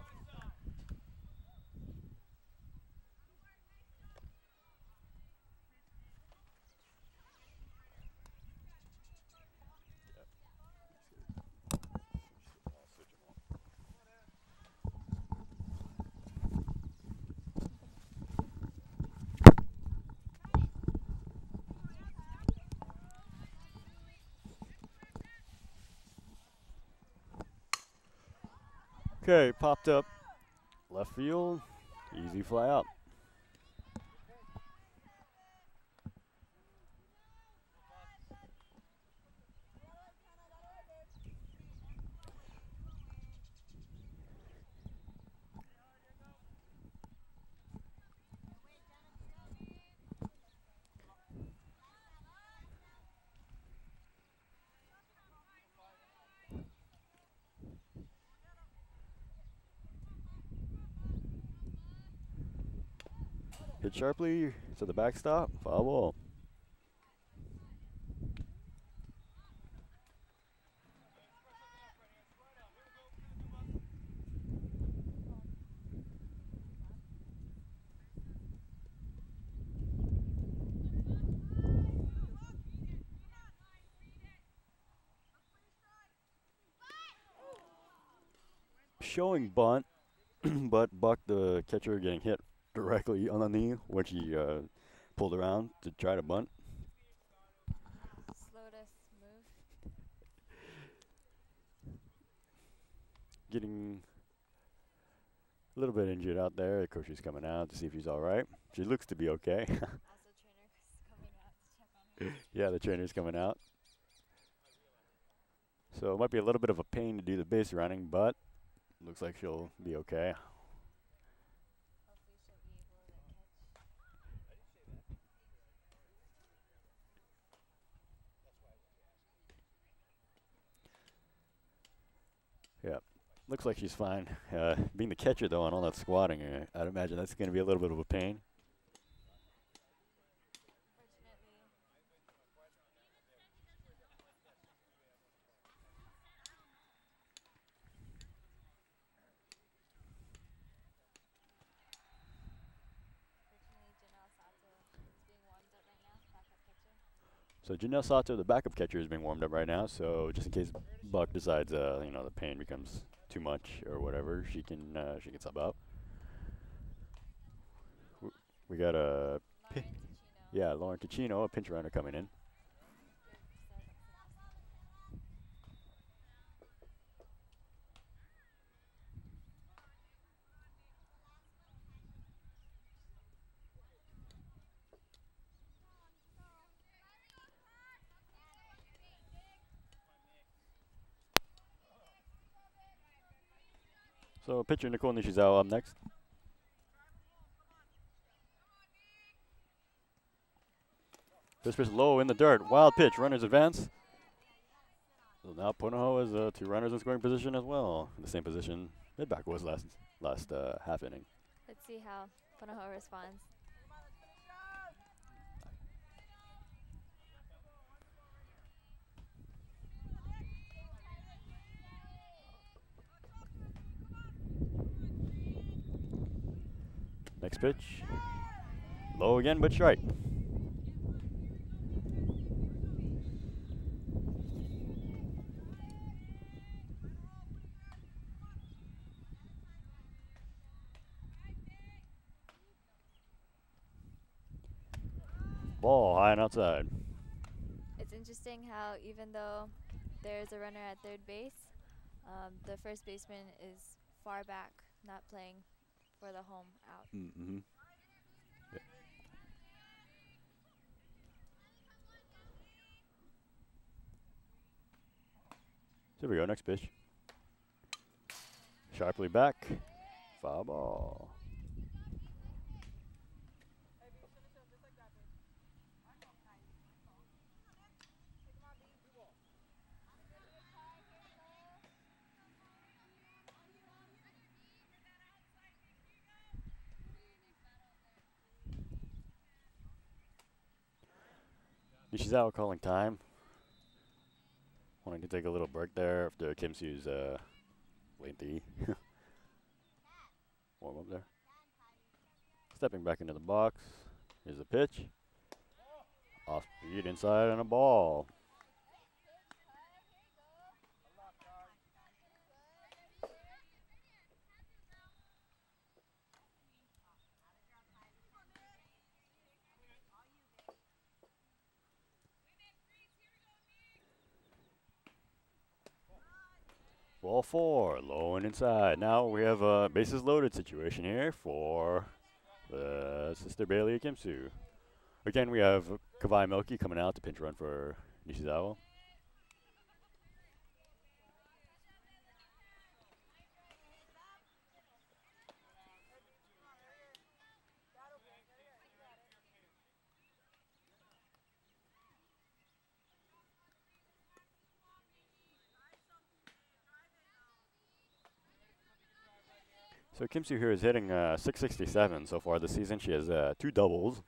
Okay, popped up left field, easy fly out. Hit sharply to the backstop, foul ball. Showing bunt, but Buck, the catcher, getting hit directly on the knee when she pulled around to try to bunt. Slow to move. getting a little bit injured out there. The coach is coming out to see if she's all right. She looks to be okay. Also, trainer's coming out to check on her. Yeah, the trainer's coming out. So it might be a little bit of a pain to do the base running, but looks like she'll be okay. Hopefully she'll be able to catch. Yeah, looks like she's fine. Being the catcher, though, on all that squatting, I'd imagine that's going to be a little bit of a pain. So Janelle Sato, the backup catcher, is being warmed up right now. So just in case Buck decides, you know, the pain becomes too much or whatever, she can sub out. We got a Lauren Ticino, a pinch runner coming in. So pitcher Nicole Nishizawa up next. This pitch low in the dirt. Wild pitch. Runners advance. So now Punahou has 2 runners in scoring position as well. In the same position mid-back was last half inning. Let's see how Punahou responds. Next pitch. Low again, but strike. Ball high and outside. It's interesting how even though there's a runner at third base, the first baseman is far back, not playing for the home out. Mm-hmm. Yeah. Here we go, next pitch. Sharply back. Foul ball. Nishizawa calling time. Wanting to take a little break there after Kim Sue's lengthy warm up there. Stepping back into the box. Here's the pitch. Off speed inside and a ball. Ball 4, low and inside. Now we have a bases loaded situation here for the Sister Bailey Kimsu. Again, we have Kawai Milky coming out to pinch run for Nishizawa. So Kim Soo here is hitting 667 so far this season. She has 2 doubles.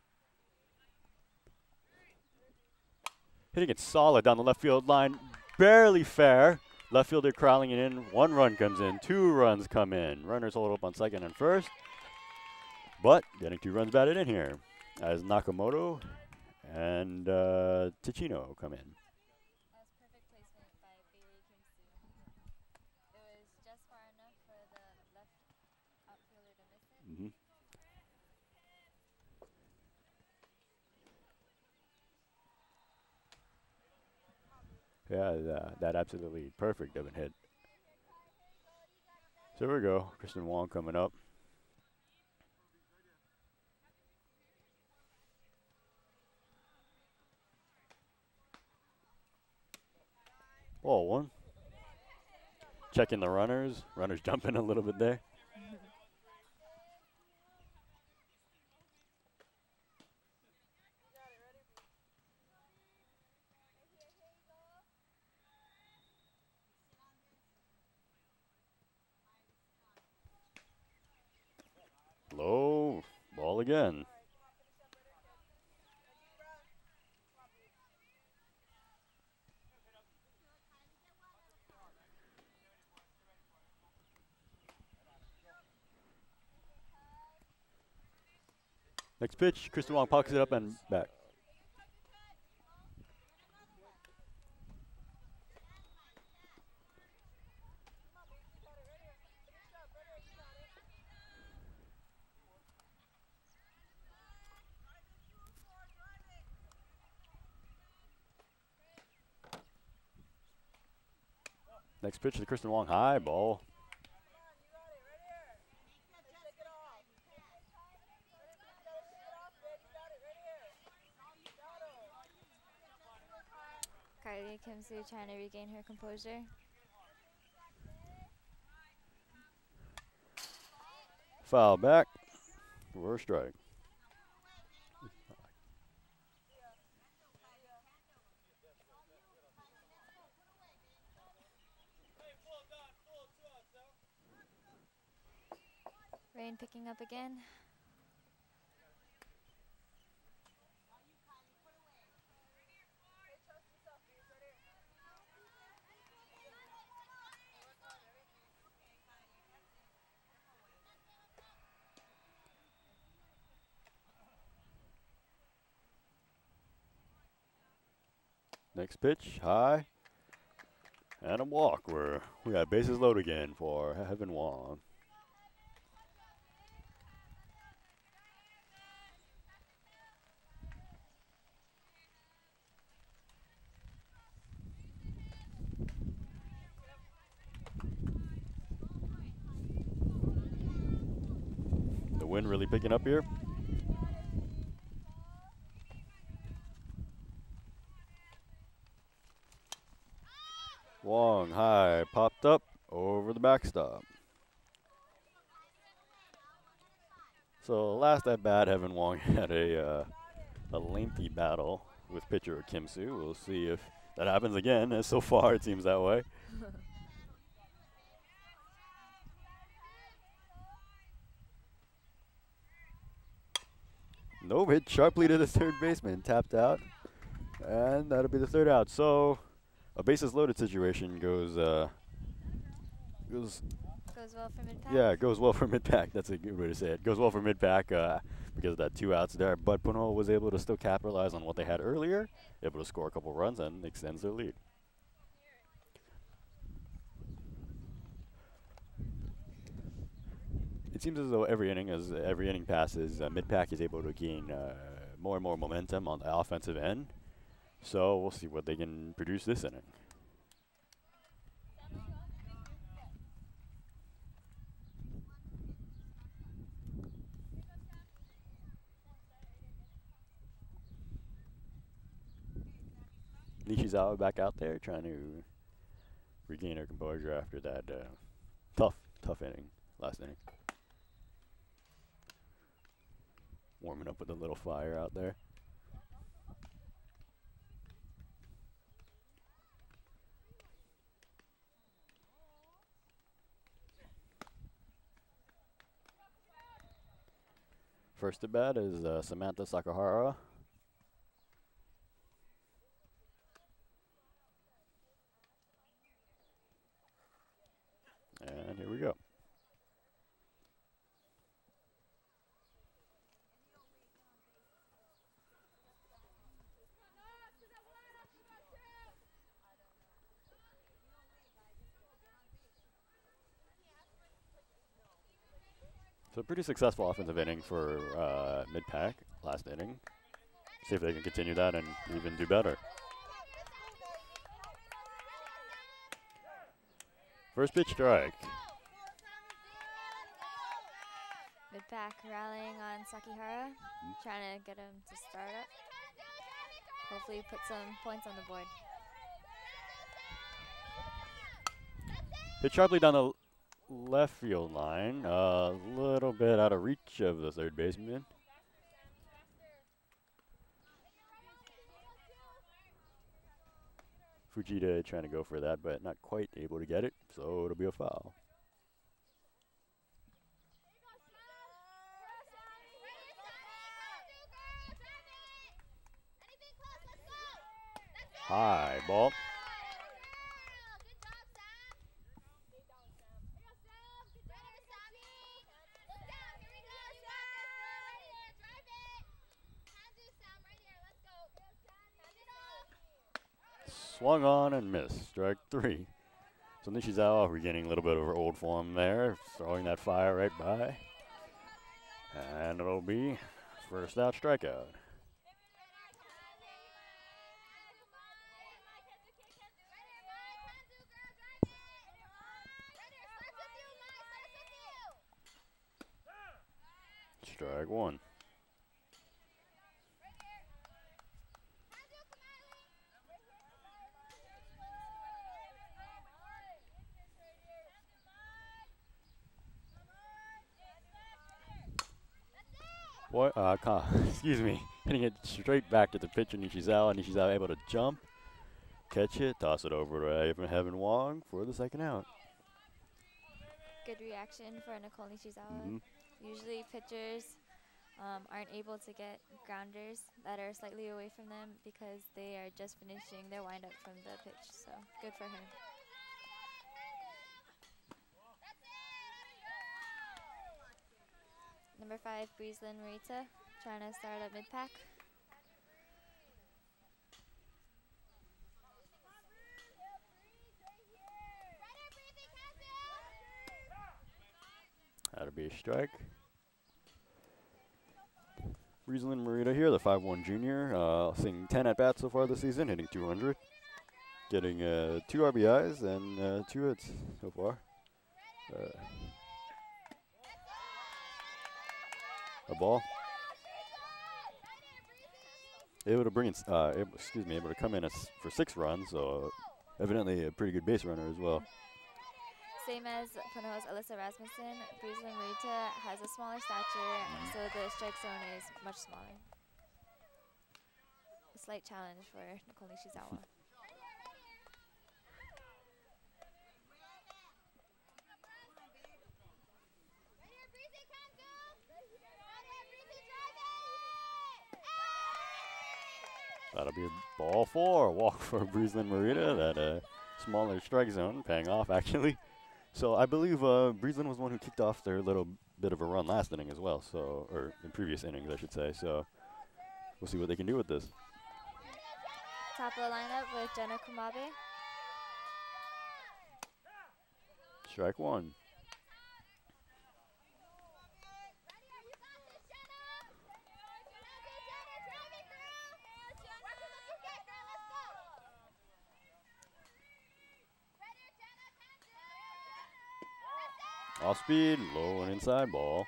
Hitting it solid down the left field line, barely fair. Left fielder crawling it in. 1 run comes in, 2 runs come in. Runners hold up on second and first, but getting 2 runs batted in here as Nakamoto and Ticino come in. That's perfect placement by Bailey Kimsu. It was just far enough for the left outfielder to miss it. Mm-hmm. Yeah, that absolutely perfect of a hit. So here we go. Kristen Wong coming up. Ball one. Checking the runners. Runners jumping a little bit there. Low. Ball again. Next pitch, Kristen Wong pockets it up and back. Next pitch to Kristen Wong, high ball. Kylie Kimsoo trying to regain her composure. Foul back for a strike. Rain picking up again. Next pitch, high. And a walk where we got bases loaded again for Heaven Wong. The wind really picking up here. Wong high, popped up over the backstop. So last at bat, Heaven Wong had a lengthy battle with pitcher Kim Soo. We'll see if that happens again. As so far, it seems that way. No hit sharply to the third baseman, tapped out, and that'll be the third out. So a bases loaded situation goes well for mid-pack. Yeah, it goes well for mid-pack. That's a good way to say it. Goes well for mid-pack because of that 2 outs there. But Punahou was able to still capitalize on what they had earlier, able to score a couple runs and extends their lead. It seems as though as every inning passes, mid-pack is able to gain more and more momentum on the offensive end. So we'll see what they can produce this inning. Nishizawa back out there trying to regain her composure after that tough inning, last inning. Warming up with a little fire out there. First at bat is Samantha Sakahara. And here we go. So pretty successful offensive inning for mid-pack last inning. See if they can continue that and even do better. First pitch strike. Mid-pack rallying on Sakihara, trying to get him to start up. Hopefully put some points on the board. Hit sharply down the left field line. A little bit out of reach of the third baseman. Fujita trying to go for that, but not quite able to get it, so it'll be a foul. High ball. Swung on and missed. Strike 3. So Nishizawa regaining a little bit of her old form there, throwing that fire right by. And it'll be first out strikeout. Strike 1. What? Excuse me. Hitting it straight back to the pitcher, Nishizawa. Nishizawa able to jump, catch it, toss it over to Heaven Wong for the second out. Good reaction for Nicole Nishizawa. Usually pitchers aren't able to get grounders that are slightly away from them because they are just finishing their windup from the pitch. So good for her. Number 5, Breezelyn Marita, trying to start at mid-pack. That'll be a strike. Breezelyn Marita here, the 5'1" junior, seeing 10 at-bats so far this season, hitting 200. Getting 2 RBIs and 2 hits so far. A ball. Able to bring in, able to come in for 6 runs, so evidently a pretty good base runner as well. Same as Punahou's Alyssa Rasmussen, Breezelyn Marita has a smaller stature, so the strike zone is much smaller. A slight challenge for Nicole Nishizawa. That'll be a ball 4. Walk for Breezelyn Marita. That smaller strike zone paying off actually. So I believe Breezelyn was the one who kicked off their little bit of a run last inning as well. So, or in previous innings, I should say. So we'll see what they can do with this. Top of the lineup with Jenna Kumabe. Strike 1. Off speed, low and inside ball.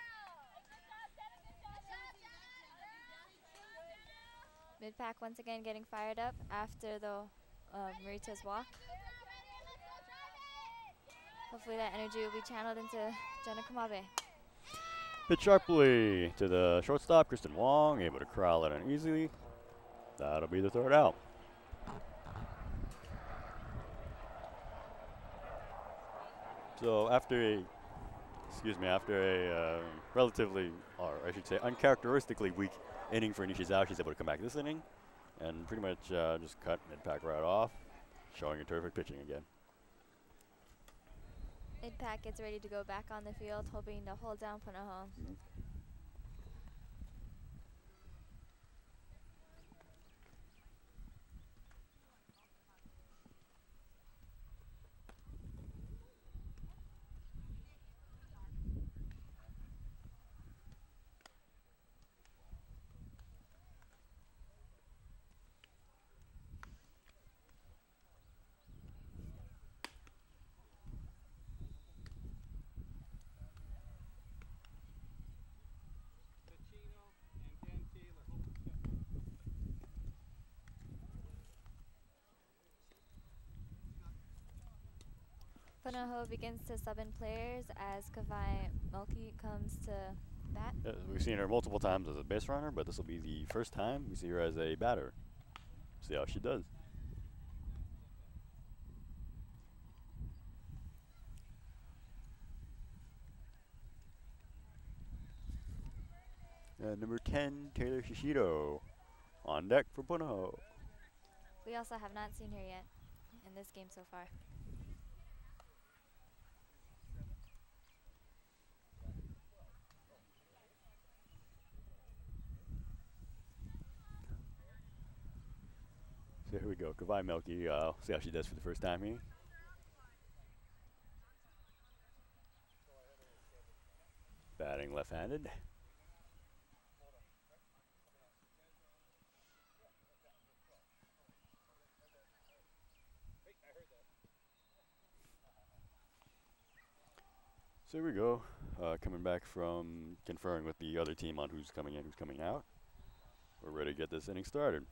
Mid-pack once again getting fired up after the Marita's walk. Hopefully that energy will be channeled into Jenna Kumabe. Hit sharply to the shortstop, Kristen Wong, able to corral it uneasily. That'll be the third out. So after a relatively, or I should say uncharacteristically weak inning for Nishizawa, she's able to come back this inning and pretty much just cut mid-pack right off, showing a terrific pitching again. Mid-pack gets ready to go back on the field, hoping to hold down Punahou. Punahou begins to sub in players as Kavai Mulkey comes to bat. We've seen her multiple times as a base runner, but this will be the first time we see her as a batter. See how she does. Number 10, Taylor Shishido, on deck for Punahou. We also have not seen her yet in this game so far. So here we go, Kavai Milky. See how she does for the first time here. Batting left-handed. So here we go, coming back from conferring with the other team on who's coming in, who's coming out. We're ready to get this inning started.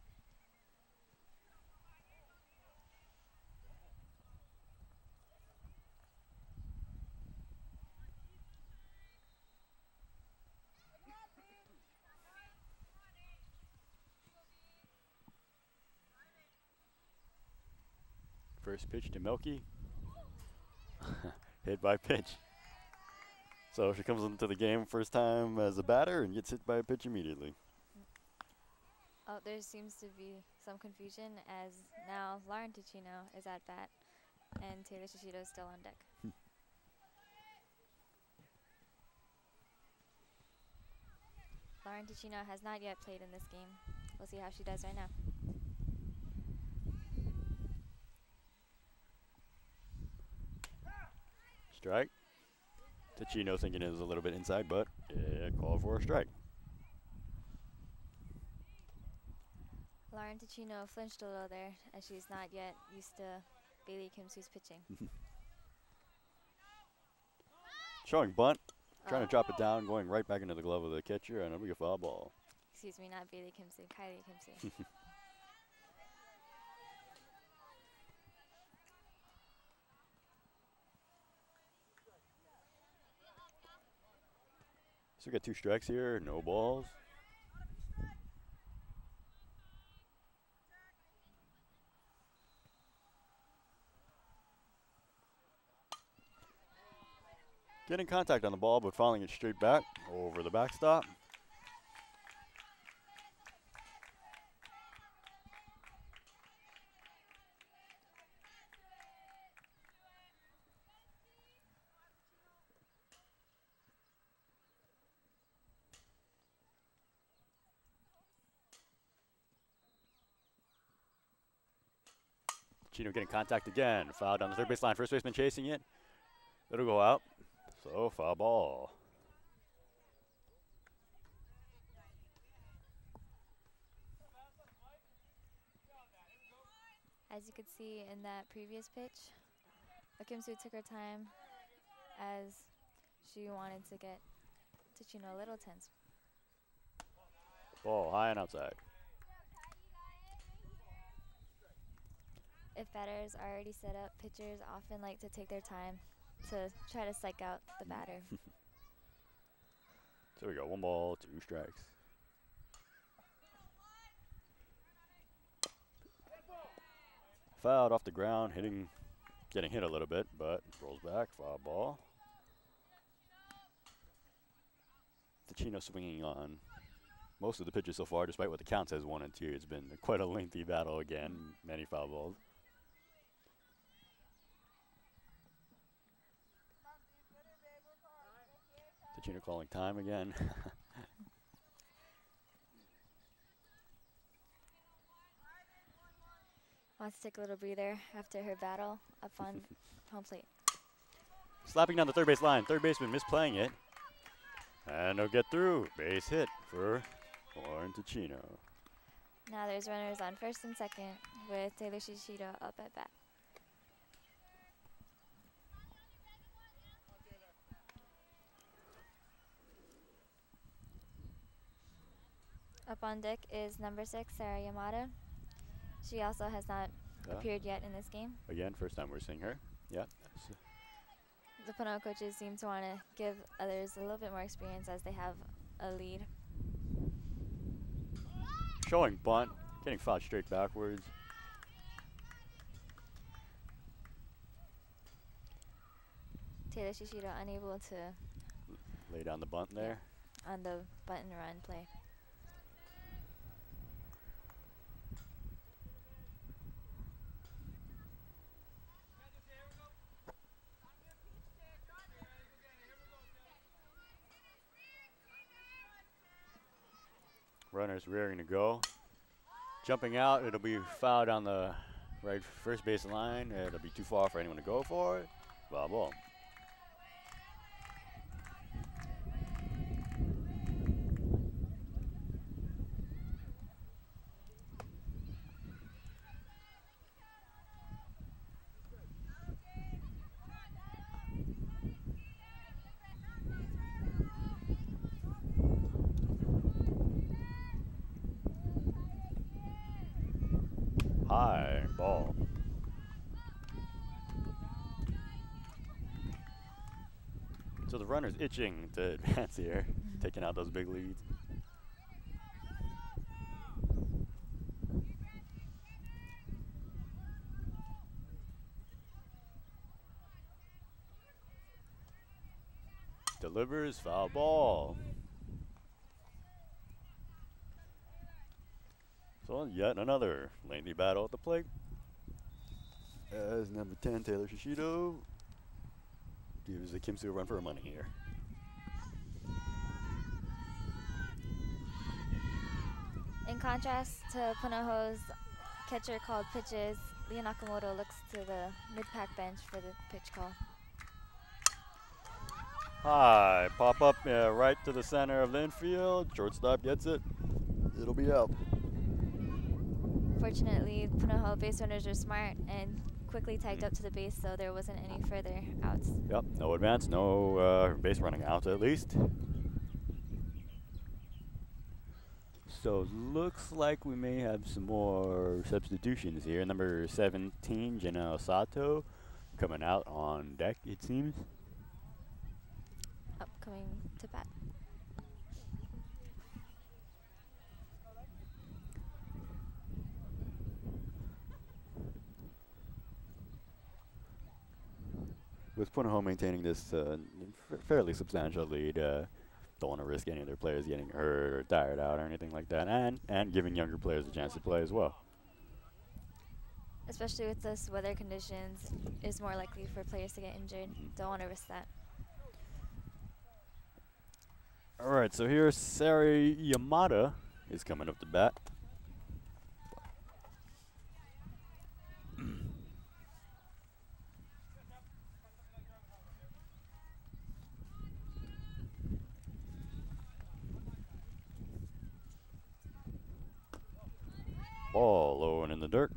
First pitch to Milky. Hit by pitch. So she comes into the game first time as a batter and gets hit by a pitch immediately. Oh, there seems to be some confusion as now Lauren Ticino is at bat and Taylor Shishido is still on deck. Lauren Ticino has not yet played in this game. We'll see how she does right now. Strike. Ticino thinking it was a little bit inside, but yeah, called for a strike. Lauren Ticino flinched a little there as she's not yet used to Bailey Kimsu's pitching. Showing bunt, trying to drop it down, going right back into the glove of the catcher, and it'll be a foul ball. Excuse me, not Bailey Kimsu, Kylie Kimsu. So we got 2 strikes here, no balls. Getting contact on the ball, but fouling it straight back over the backstop. Chino getting contact again. Foul down the third baseline. First baseman chasing it. It'll go out. So foul ball. As you could see in that previous pitch, Kimsu took her time as she wanted to get Ticino a little tense. Ball high and outside. If batters are already set up, pitchers often like to take their time to try to psych out the batter. So we go 1 ball, 2 strikes. Fouled off the ground, getting hit a little bit, but rolls back, foul ball. Ticino swinging on most of the pitches so far, despite what the count says 1 and 2. It's been quite a lengthy battle again, many foul balls. Ticino calling time again. Wants to take a little breather after her battle up on home plate. Slapping down the third base line. Third baseman misplaying it. And they'll get through. Base hit for Lauren Ticino. Now there's runners on first and second with Taylor Shishido up at bat. Up on deck is number 6, Sarah Yamada. She also has not appeared yet in this game. Again, first time we're seeing her. Yeah. the Punahou coaches seem to want to give others a little bit more experience as they have a lead. Showing bunt, getting fouled straight backwards. Taylor Shishido unable to Lay down the bunt there. on the bunt and run play. Runners rearing to go. Jumping out, it'll be fouled on the right first base line. It'll be too far for anyone to go for it. Foul ball. High ball. So the runner's itching to advance here, taking out those big leads. Delivers, foul ball. So yet another lengthy battle at the plate. As number 10, Taylor Shishido, gives the Kimsu a run for her money here. In contrast to Punahou's catcher called pitches, Lee Nakamoto looks to the mid-pack bench for the pitch call. High, pop up right to the center of the infield. Shortstop gets it. It'll be out. Fortunately, Punahou base runners are smart and quickly tagged up to the base, so there wasn't any further outs. Yep, no advance, no base running out at least. So looks like we may have some more substitutions here. Number 17, Janelle Sato, coming out on deck, it seems. Upcoming to bat. With Punahou maintaining this fairly substantial lead, don't want to risk any of their players getting hurt or tired out or anything like that, and giving younger players a chance to play as well. Especially with this weather conditions, it's more likely for players to get injured. Don't want to risk that. All right, so here's Sari Yamada is coming up to bat. Ball low and in the dirt.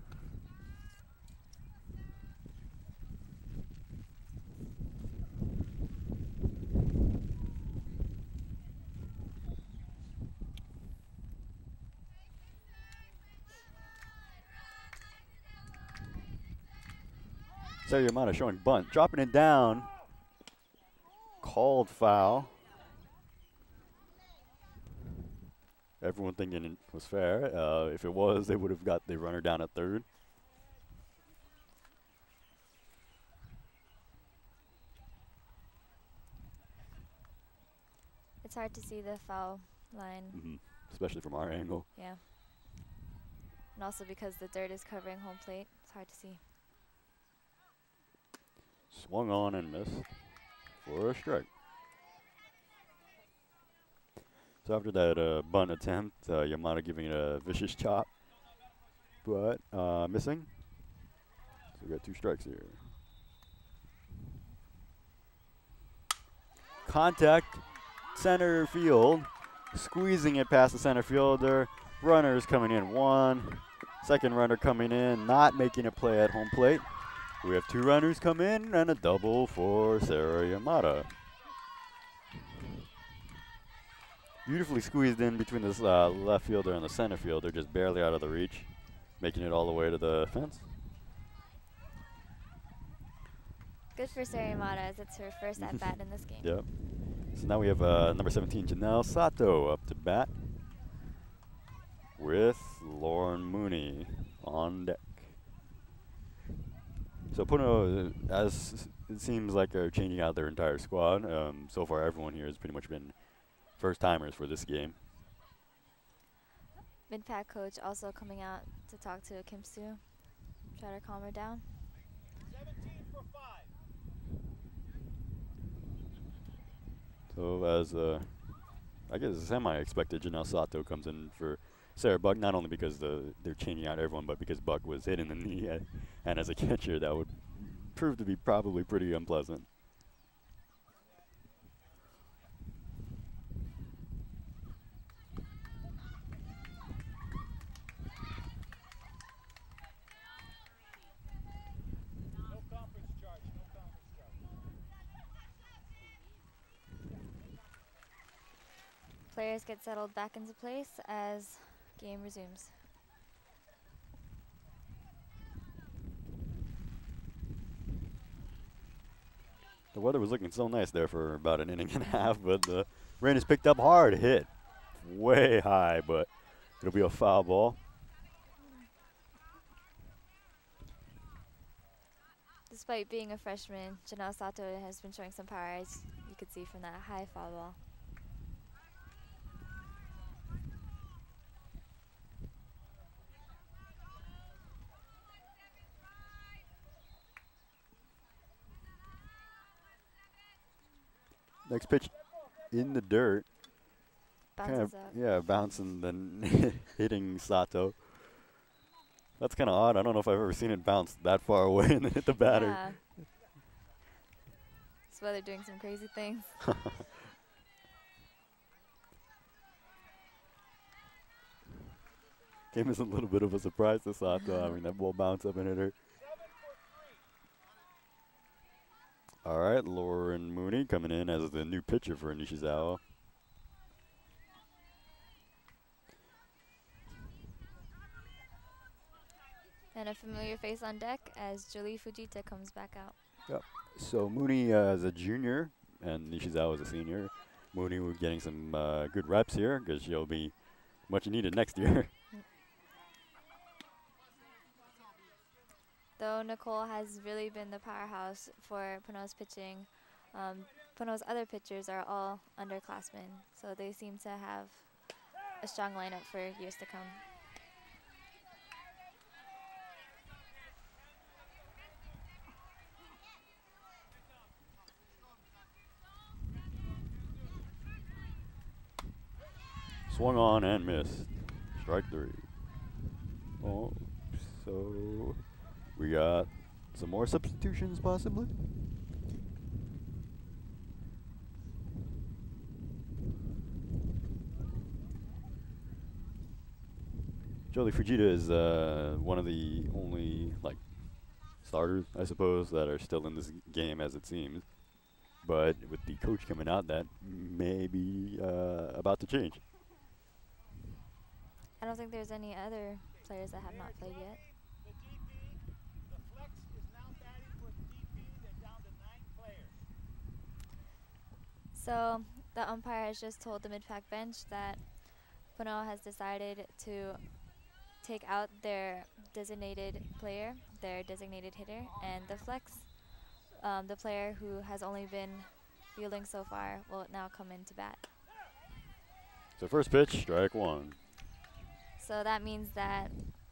Sari Yamada showing bunt, dropping it down. Called foul. Everyone thinking it was fair. If it was, they would have got the runner down at third. It's hard to see the foul line. Especially from our angle. Yeah. And also because the dirt is covering home plate, it's hard to see. Swung on and missed for a strike. So after that bunt attempt, Yamada giving it a vicious chop, but missing. So we got 2 strikes here. Contact, center field, squeezing it past the center fielder. Runners coming in 1. Second runner coming in, not making a play at home plate. We have 2 runners come in and a double for Sari Yamada. Beautifully squeezed in between this left fielder and the center fielder, just barely out of the reach, making it all the way to the fence. Good for Sarimata as it's her first at bat in this game. Yep. So now we have number 17, Janelle Sato, up to bat with Lauren Mooney on deck. So Punahou, as it seems like they're changing out their entire squad. So far, everyone here has pretty much been first-timers for this game. Mid-pack coach also coming out to talk to Kim Soo, try to calm her down. 17 for 5. So as I guess semi-expected, Janelle Sato comes in for Sarah Buck, not only because they're changing out everyone, but because Buck was hit in the knee, and as a catcher, that would prove to be probably pretty unpleasant. No conference charge. No conference charge. Players get settled back into place as game resumes. The weather was looking so nice there for about an inning and a half, but the rain has picked up hard, hit way high, but it'll be a foul ball. Despite being a freshman, Janelle Sato has been showing some power, as you could see from that high foul ball. Next pitch in the dirt. Bounces up. Yeah, bouncing, then hitting Sato. That's kind of odd. I don't know if I've ever seen it bounce that far away and then hit the batter. Yeah. This weather doing some crazy things. Came as a little bit of a surprise to Sato. I mean, that ball bounced up and hit her. 7 for 3. All right, Lauren Mooney coming in as the new pitcher for Nishizawa. And a familiar face on deck as Julie Fujita comes back out. Yep. So Mooney is a junior and Nishizawa is a senior. Mooney will be getting some good reps here because she'll be much needed next year. Though Nicole has really been the powerhouse for Punahou's pitching, Punahou's other pitchers are all underclassmen, so they seem to have a strong lineup for years to come. Swung on and missed. Strike 3. Oh, so we got some more substitutions possibly. Jolie Fujita is one of the only starters, I suppose, that are still in this game as it seems. But with the coach coming out, that may be about to change. I don't think there's any other players that have not played yet. The DP, the flex is now batting for the DP. They're down to 9 players. So the umpire has just told the mid-pack bench that Punahou has decided to take out their designated player, their designated hitter, and the flex, the player who has only been fielding so far, will now come into bat. So first pitch, strike 1. So that means that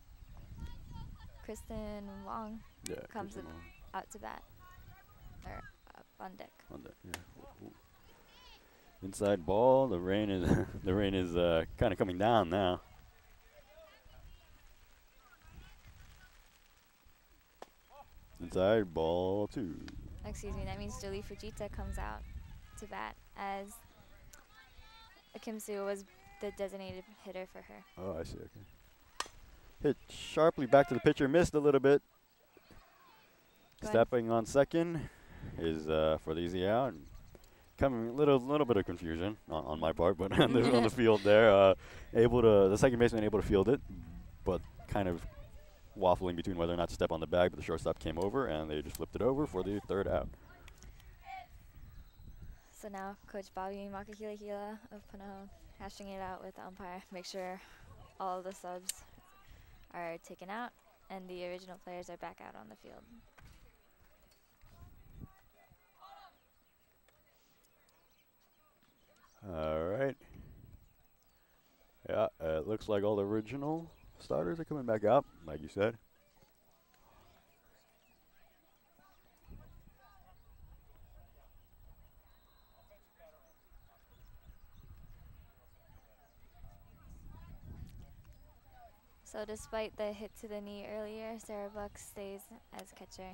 Kristen Wong Yeah, comes Kristen in Wong out to bat, or up on deck. on that. Yeah. Ooh. Inside ball. The rain is the rain is kind of coming down now. Inside ball 2. Excuse me, that means Jolie Fujita comes out to bat as Kim Soo was the designated hitter for her. Oh, I see. Okay. Hit sharply back to the pitcher. Missed a little bit. Go ahead. Stepping on second is for the easy out. And coming a little bit of confusion on my part, but on the field there, the second baseman able to field it, but kind of waffling between whether or not to step on the bag, but the shortstop came over and they just flipped it over for the third out. So now Coach Bobby Makahila of Punahou hashing it out with the umpire. Make sure all of the subs are taken out and the original players are back out on the field. All right. Yeah, it looks like all the original starters are coming back out, like you said. So despite the hit to the knee earlier, Sarah Buck stays as catcher.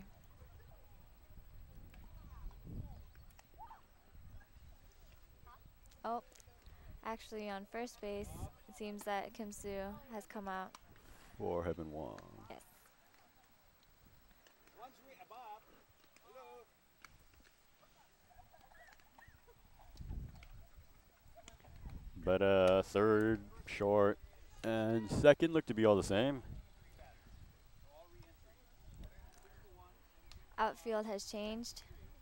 Oh, actually on first base, it seems that Kim Soo has come out. For Heaven Wong. Yes. Bob. Hello. But third, short, and second look to be all the same. Outfield has changed.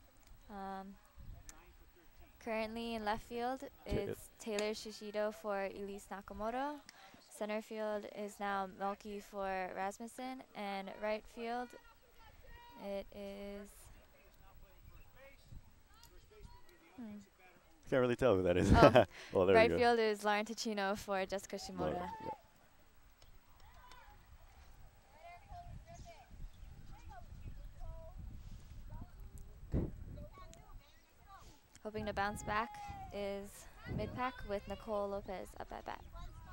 Currently in left field is Taylor Shishido for Elise Nakamoto. Center field is now Melky for Rasmussen, and right field it is. Can't really tell who that is. Oh, well, there right you go. field is Lauren Ticino for Jessica Shimoda. Yeah. Hoping to bounce back is mid-pack with Nicole Lopez up at bat.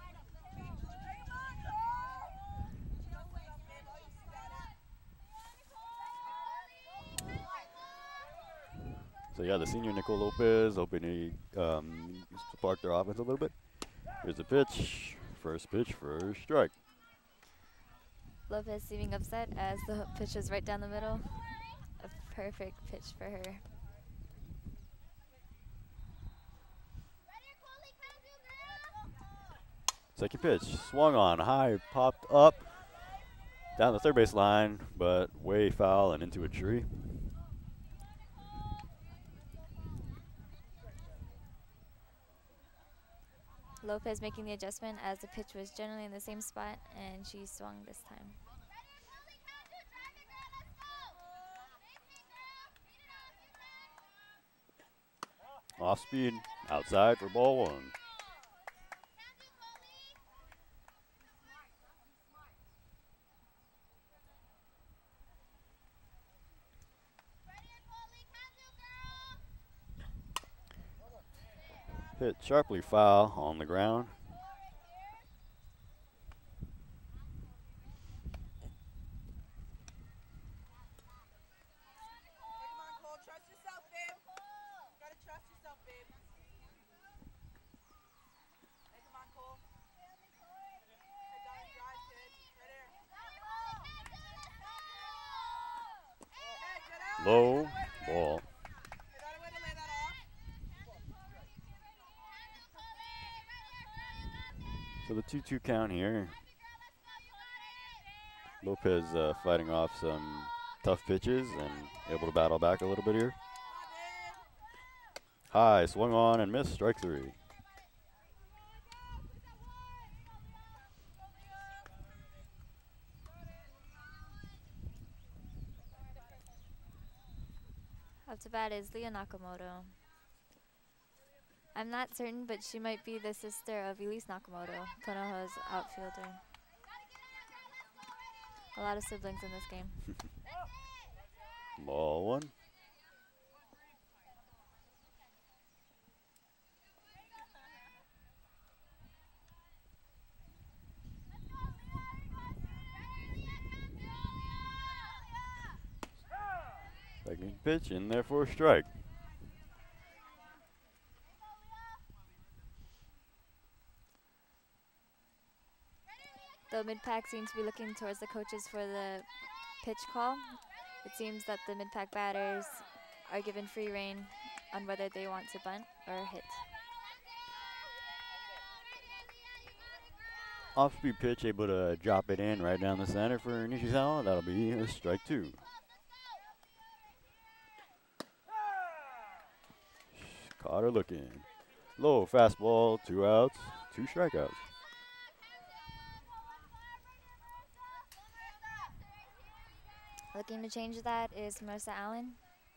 So yeah, the senior Nicole Lopez hoping to spark their offense a little bit. Here's the pitch. First pitch, first strike. Lopez seeming upset as the pitch is right down the middle. A perfect pitch for her. Second pitch, swung on, high, popped up, down the third base line, but way foul and into a tree. Lopez making the adjustment as the pitch was generally in the same spot, and she swung this time. Off speed, outside for ball one. Hit sharply foul on the ground. Low ball. So the 2-2 count here. Lopez fighting off some tough pitches and able to battle back a little bit here. High, swung on and missed, strike three. Up to bat is Leah Nakamoto. I'm not certain, but she might be the sister of Elise Nakamoto, Punahou's outfielder. A lot of siblings in this game. Ball one. Second pitch in there for a strike. The mid-pack seems to be looking towards the coaches for the pitch call. It seems that the mid-pack batters are given free rein on whether they want to bunt or hit. Off-speed pitch, able to drop it in right down the center for Nishizawa. That'll be a strike 2. Caught her looking. Low fastball, 2 outs, 2 strikeouts. Looking to change that is Marissa Allen.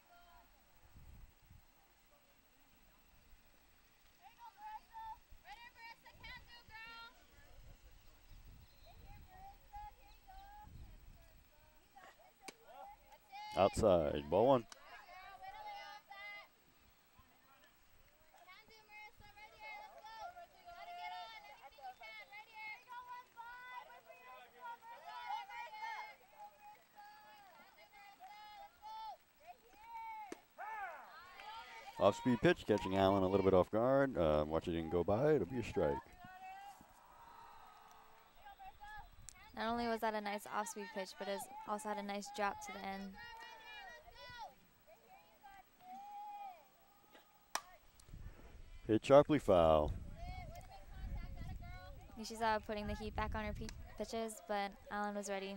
Outside, ball 1. Off-speed pitch, catching Allen a little bit off guard. Watch it didn't go by. It'll be a strike. Not only was that a nice off-speed pitch, but it also had a nice drop to the end. Hit sharply foul. Nishizawa putting the heat back on her pitches, but Allen was ready.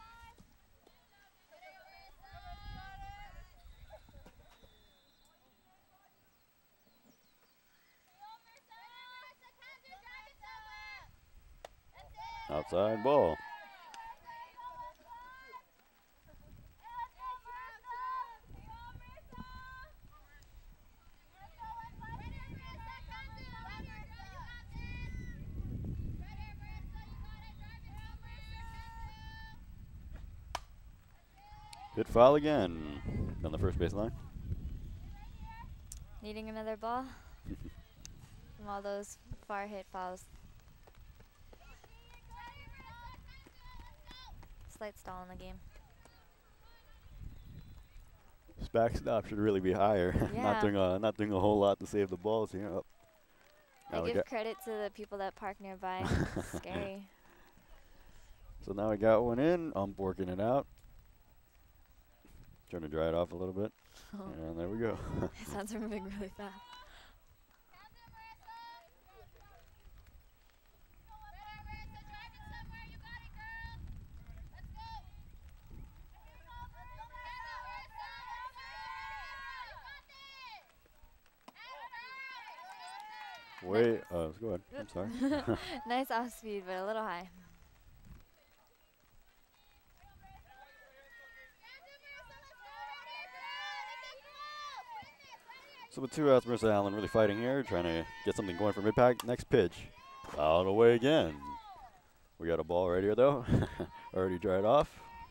Outside ball. Hit foul again on the first baseline. Needing another ball from all those far hit fouls. Slight stall in the game. This backstop should really be higher. Yeah. not doing a whole lot to save the balls here. Oh. I give credit to the people that park nearby. Scary. So now we got one in. I'm working it out. Trying to dry it off a little bit. And there we go. His hands are moving really fast. Wait, go ahead. I'm sorry. Nice off speed, but a little high. So with 2 outs, Marissa Allen really fighting here, trying to get something going for mid-pack. Next pitch, fouled away again. We got a ball right here though. Already dried off.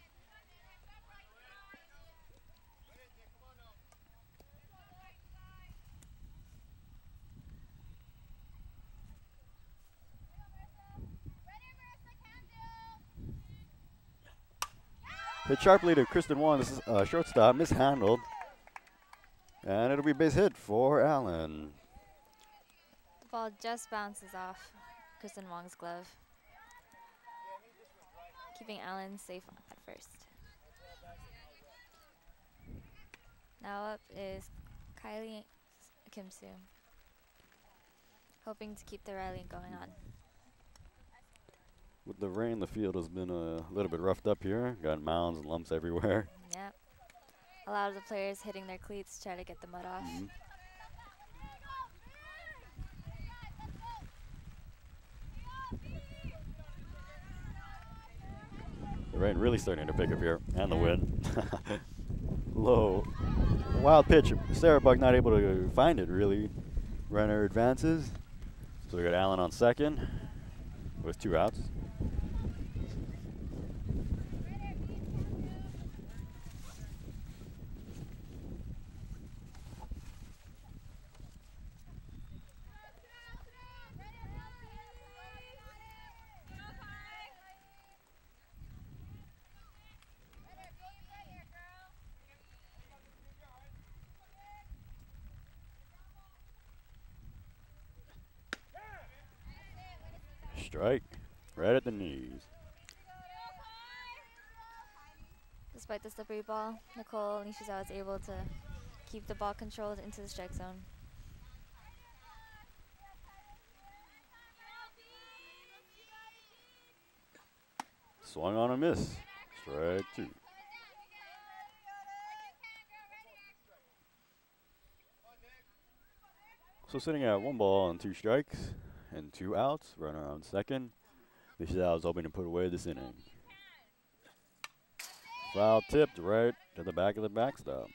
Hit sharply to Kristen Wong. This is shortstop, mishandled. And it'll be a base hit for Allen. The ball just bounces off Kristen Wong's glove, keeping Allen safe at first. Now up is Kylie Kimsu, hoping to keep the rally going on. With the rain, the field has been a little bit roughed up here. Got mounds and lumps everywhere. Yep. A lot of the players hitting their cleats to try to get the mud off. The rain really starting to pick up here, and the wind. Low. Wild pitch. Sarah Buck not able to find it, really. Runner advances. So we got Allen on second with 2 outs. Strike, right at the knees. Despite the slippery ball, Nicole Nishizawa was able to keep the ball controlled into the strike zone. swung on a miss. Strike 2. So sitting at 1 ball and 2 strikes and 2 outs, runner on second. Bichelle is hoping to put away this inning. Foul tipped right to the back of the backstop.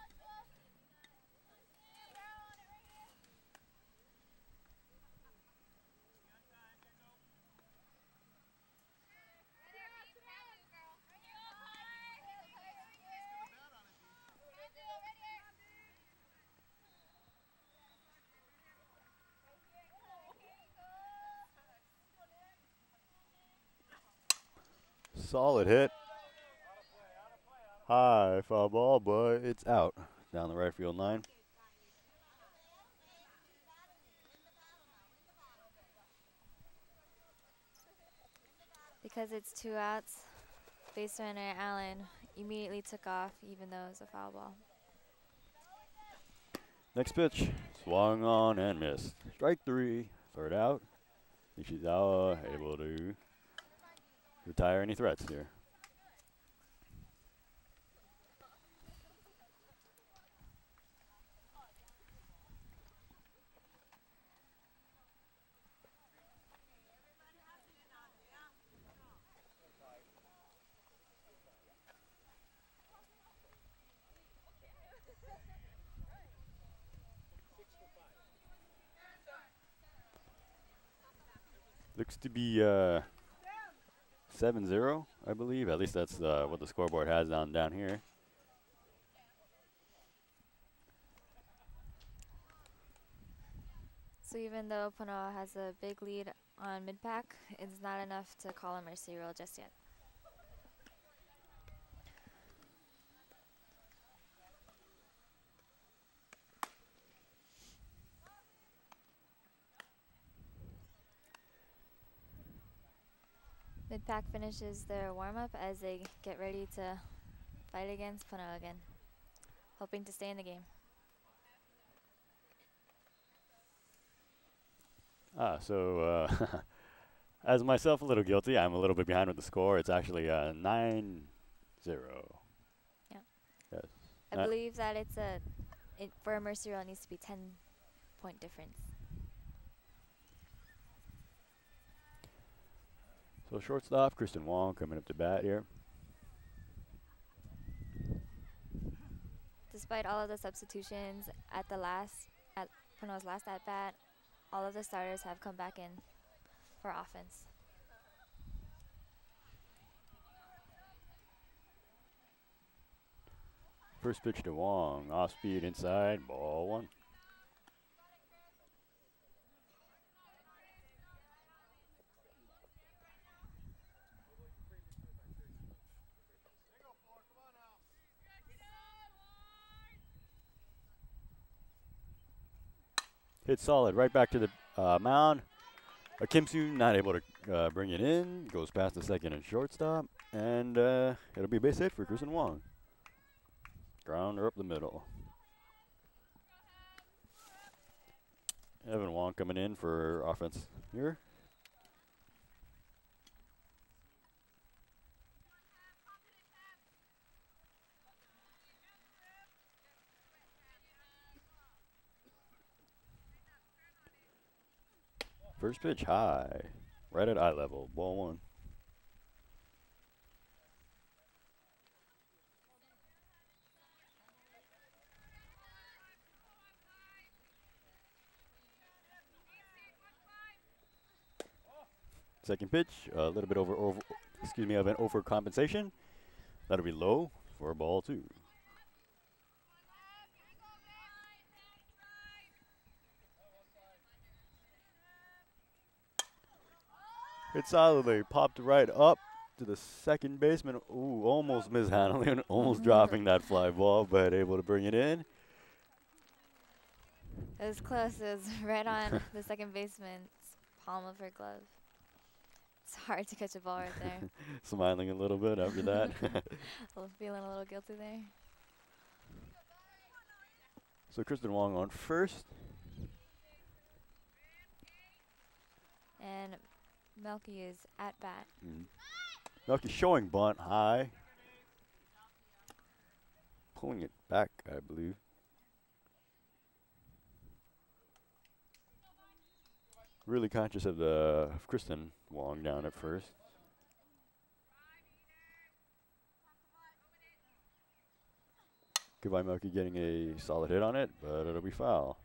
Solid hit. High foul ball, but it's out down the right field line. Because it's 2 outs, base runner Allen immediately took off, even though it was a foul ball. Next pitch, swung on and missed. Strike 3, third out. Nishizawa able to retire any threats here. Looks to be 7-0, I believe. At least that's what the scoreboard has down here. So even though Punahou has a big lead on mid-pack, it's not enough to call a mercy rule just yet. Mid-pack finishes their warm-up as they get ready to fight against Punahou again, hoping to stay in the game. So as myself a little guilty, I'm a little bit behind with the score. It's actually 9-0. Yeah. Yes. I believe that for a mercy rule, it needs to be 10-point difference. So shortstop, Kristen Wong coming up to bat here. Despite all of the substitutions at Punahou's last at-bat, all of the starters have come back in for offense. First pitch to Wong, off speed inside, ball 1. Hit solid, right back to the mound. Kimsu not able to bring it in. Goes past the second and shortstop, and it'll be a base hit for Kristen Wong. Grounder up the middle. Evan Wong coming in for offense here. First pitch high, right at eye level, ball 1. Second pitch, a little bit of an overcompensation. That'll be low for ball 2. Hit solidly, popped right up to the second baseman. Ooh, almost mishandling, almost dropping that fly ball, but able to bring it in. It was close. It was right on the second baseman's palm of her glove. It's hard to catch a ball right there. Smiling a little bit after that. Feeling a little guilty there. So Kristen Wong on first. And Melky is at bat. Milky showing bunt high. Pulling it back, I believe. Really conscious of the Kristen Wong down at first. Goodbye Milky getting a solid hit on it, but it'll be foul.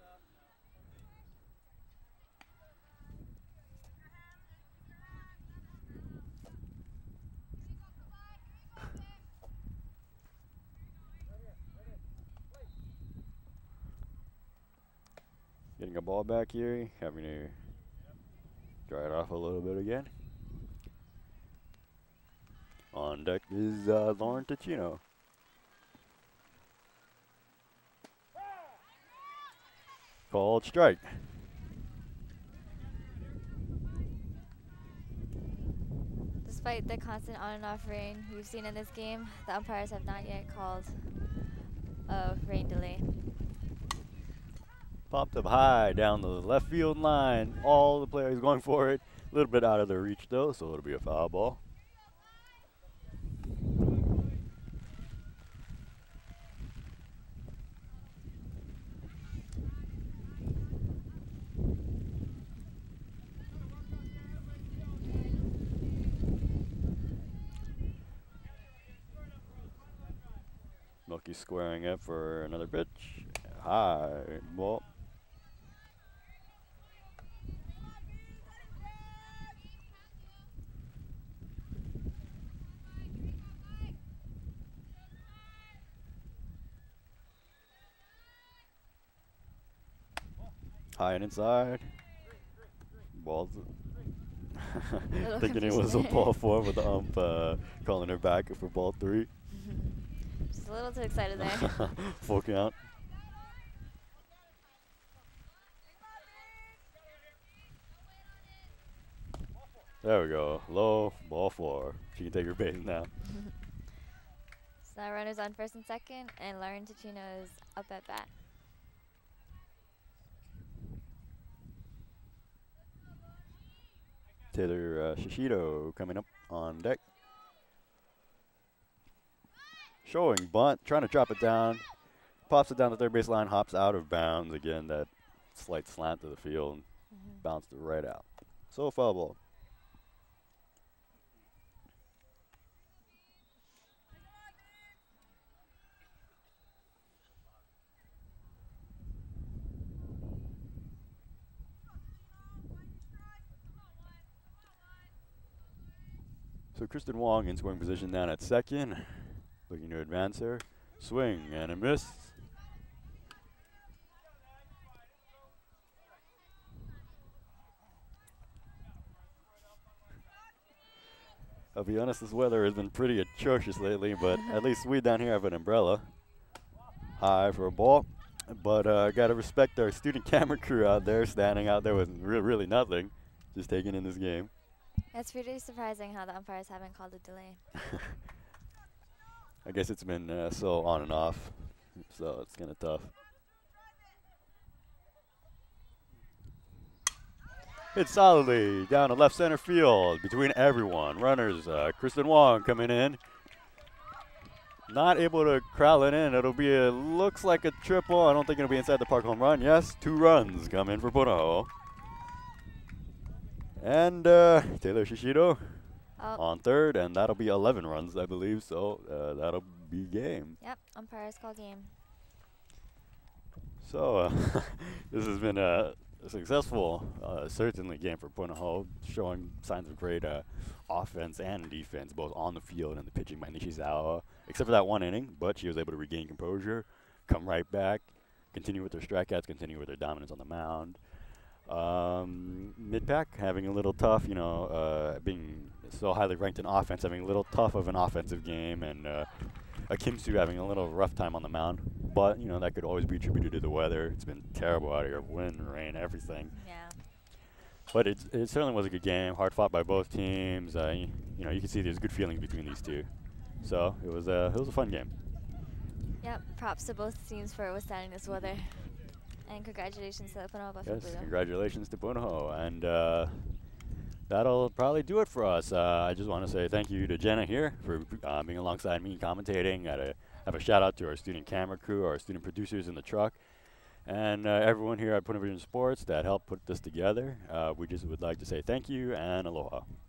Getting a ball back here, having to dry it off a little bit again. On deck is Lauren Ticino. Called strike. Despite the constant on and off rain we've seen in this game, the umpires have not yet called a rain delay. Popped up high down the left field line. All the players going for it. A little bit out of their reach though, so it'll be a foul ball. Milky squaring up for another pitch. High ball. High and inside. Ball's thinking it was a ball 4 with the ump calling her back for ball 3. Just a little too excited there. Full count. There we go. Low, ball 4. She can take her base now. So now runners on first and second, and Lauren Ticino is up at bat. Taylor Shishido coming up on deck. Showing bunt, trying to drop it down. Pops it down the third base line, hops out of bounds. Again, that slight slant to the field. Bounced it right out. So foul ball. So Kristen Wong in scoring position down at second. Looking to advance her. Swing and a miss. I'll be honest, this weather has been pretty atrocious lately, but at least we down here have an umbrella. High for a ball. But got to respect our student camera crew out there, standing out there with really nothing, just taking in this game. It's pretty surprising how the umpires haven't called a delay. I guess it's been so on and off, so it's kind of tough. Hit solidly down to left center field between everyone. Runners, Kristen Wong coming in. Not able to corral it in. It'll be looks like a triple. I don't think it'll be inside the park home run. Yes, 2 runs come in for Punahou. And Taylor Shishido on third, and that'll be 11 runs, I believe. So that'll be game. Yep, umpires call game. So this has been a successful, certainly game for Punahou, showing signs of great offense and defense, both on the field and the pitching by Nishizawa, except for that one inning. But she was able to regain composure, come right back, continue with their strikeouts, continue with their dominance on the mound. Mid-pack having a little tough, being so highly ranked in offense, having a little tough of an offensive game, and Kimsu having a little rough time on the mound. But, that could always be attributed to the weather. It's been terrible out here, wind, rain, everything. Yeah. But it certainly was a good game, hard fought by both teams. You can see there's good feelings between these two. So it was a fun game. Yep, props to both teams for withstanding this weather. And congratulations to the Punahou Buffalo Yes, Blue. congratulations to Punahou. And that'll probably do it for us. I just want to say thank you to Jenna here for being alongside me commentating. Have a shout out to our student camera crew, our student producers in the truck, and everyone here at Punahou Sports that helped put this together. We just would like to say thank you and aloha.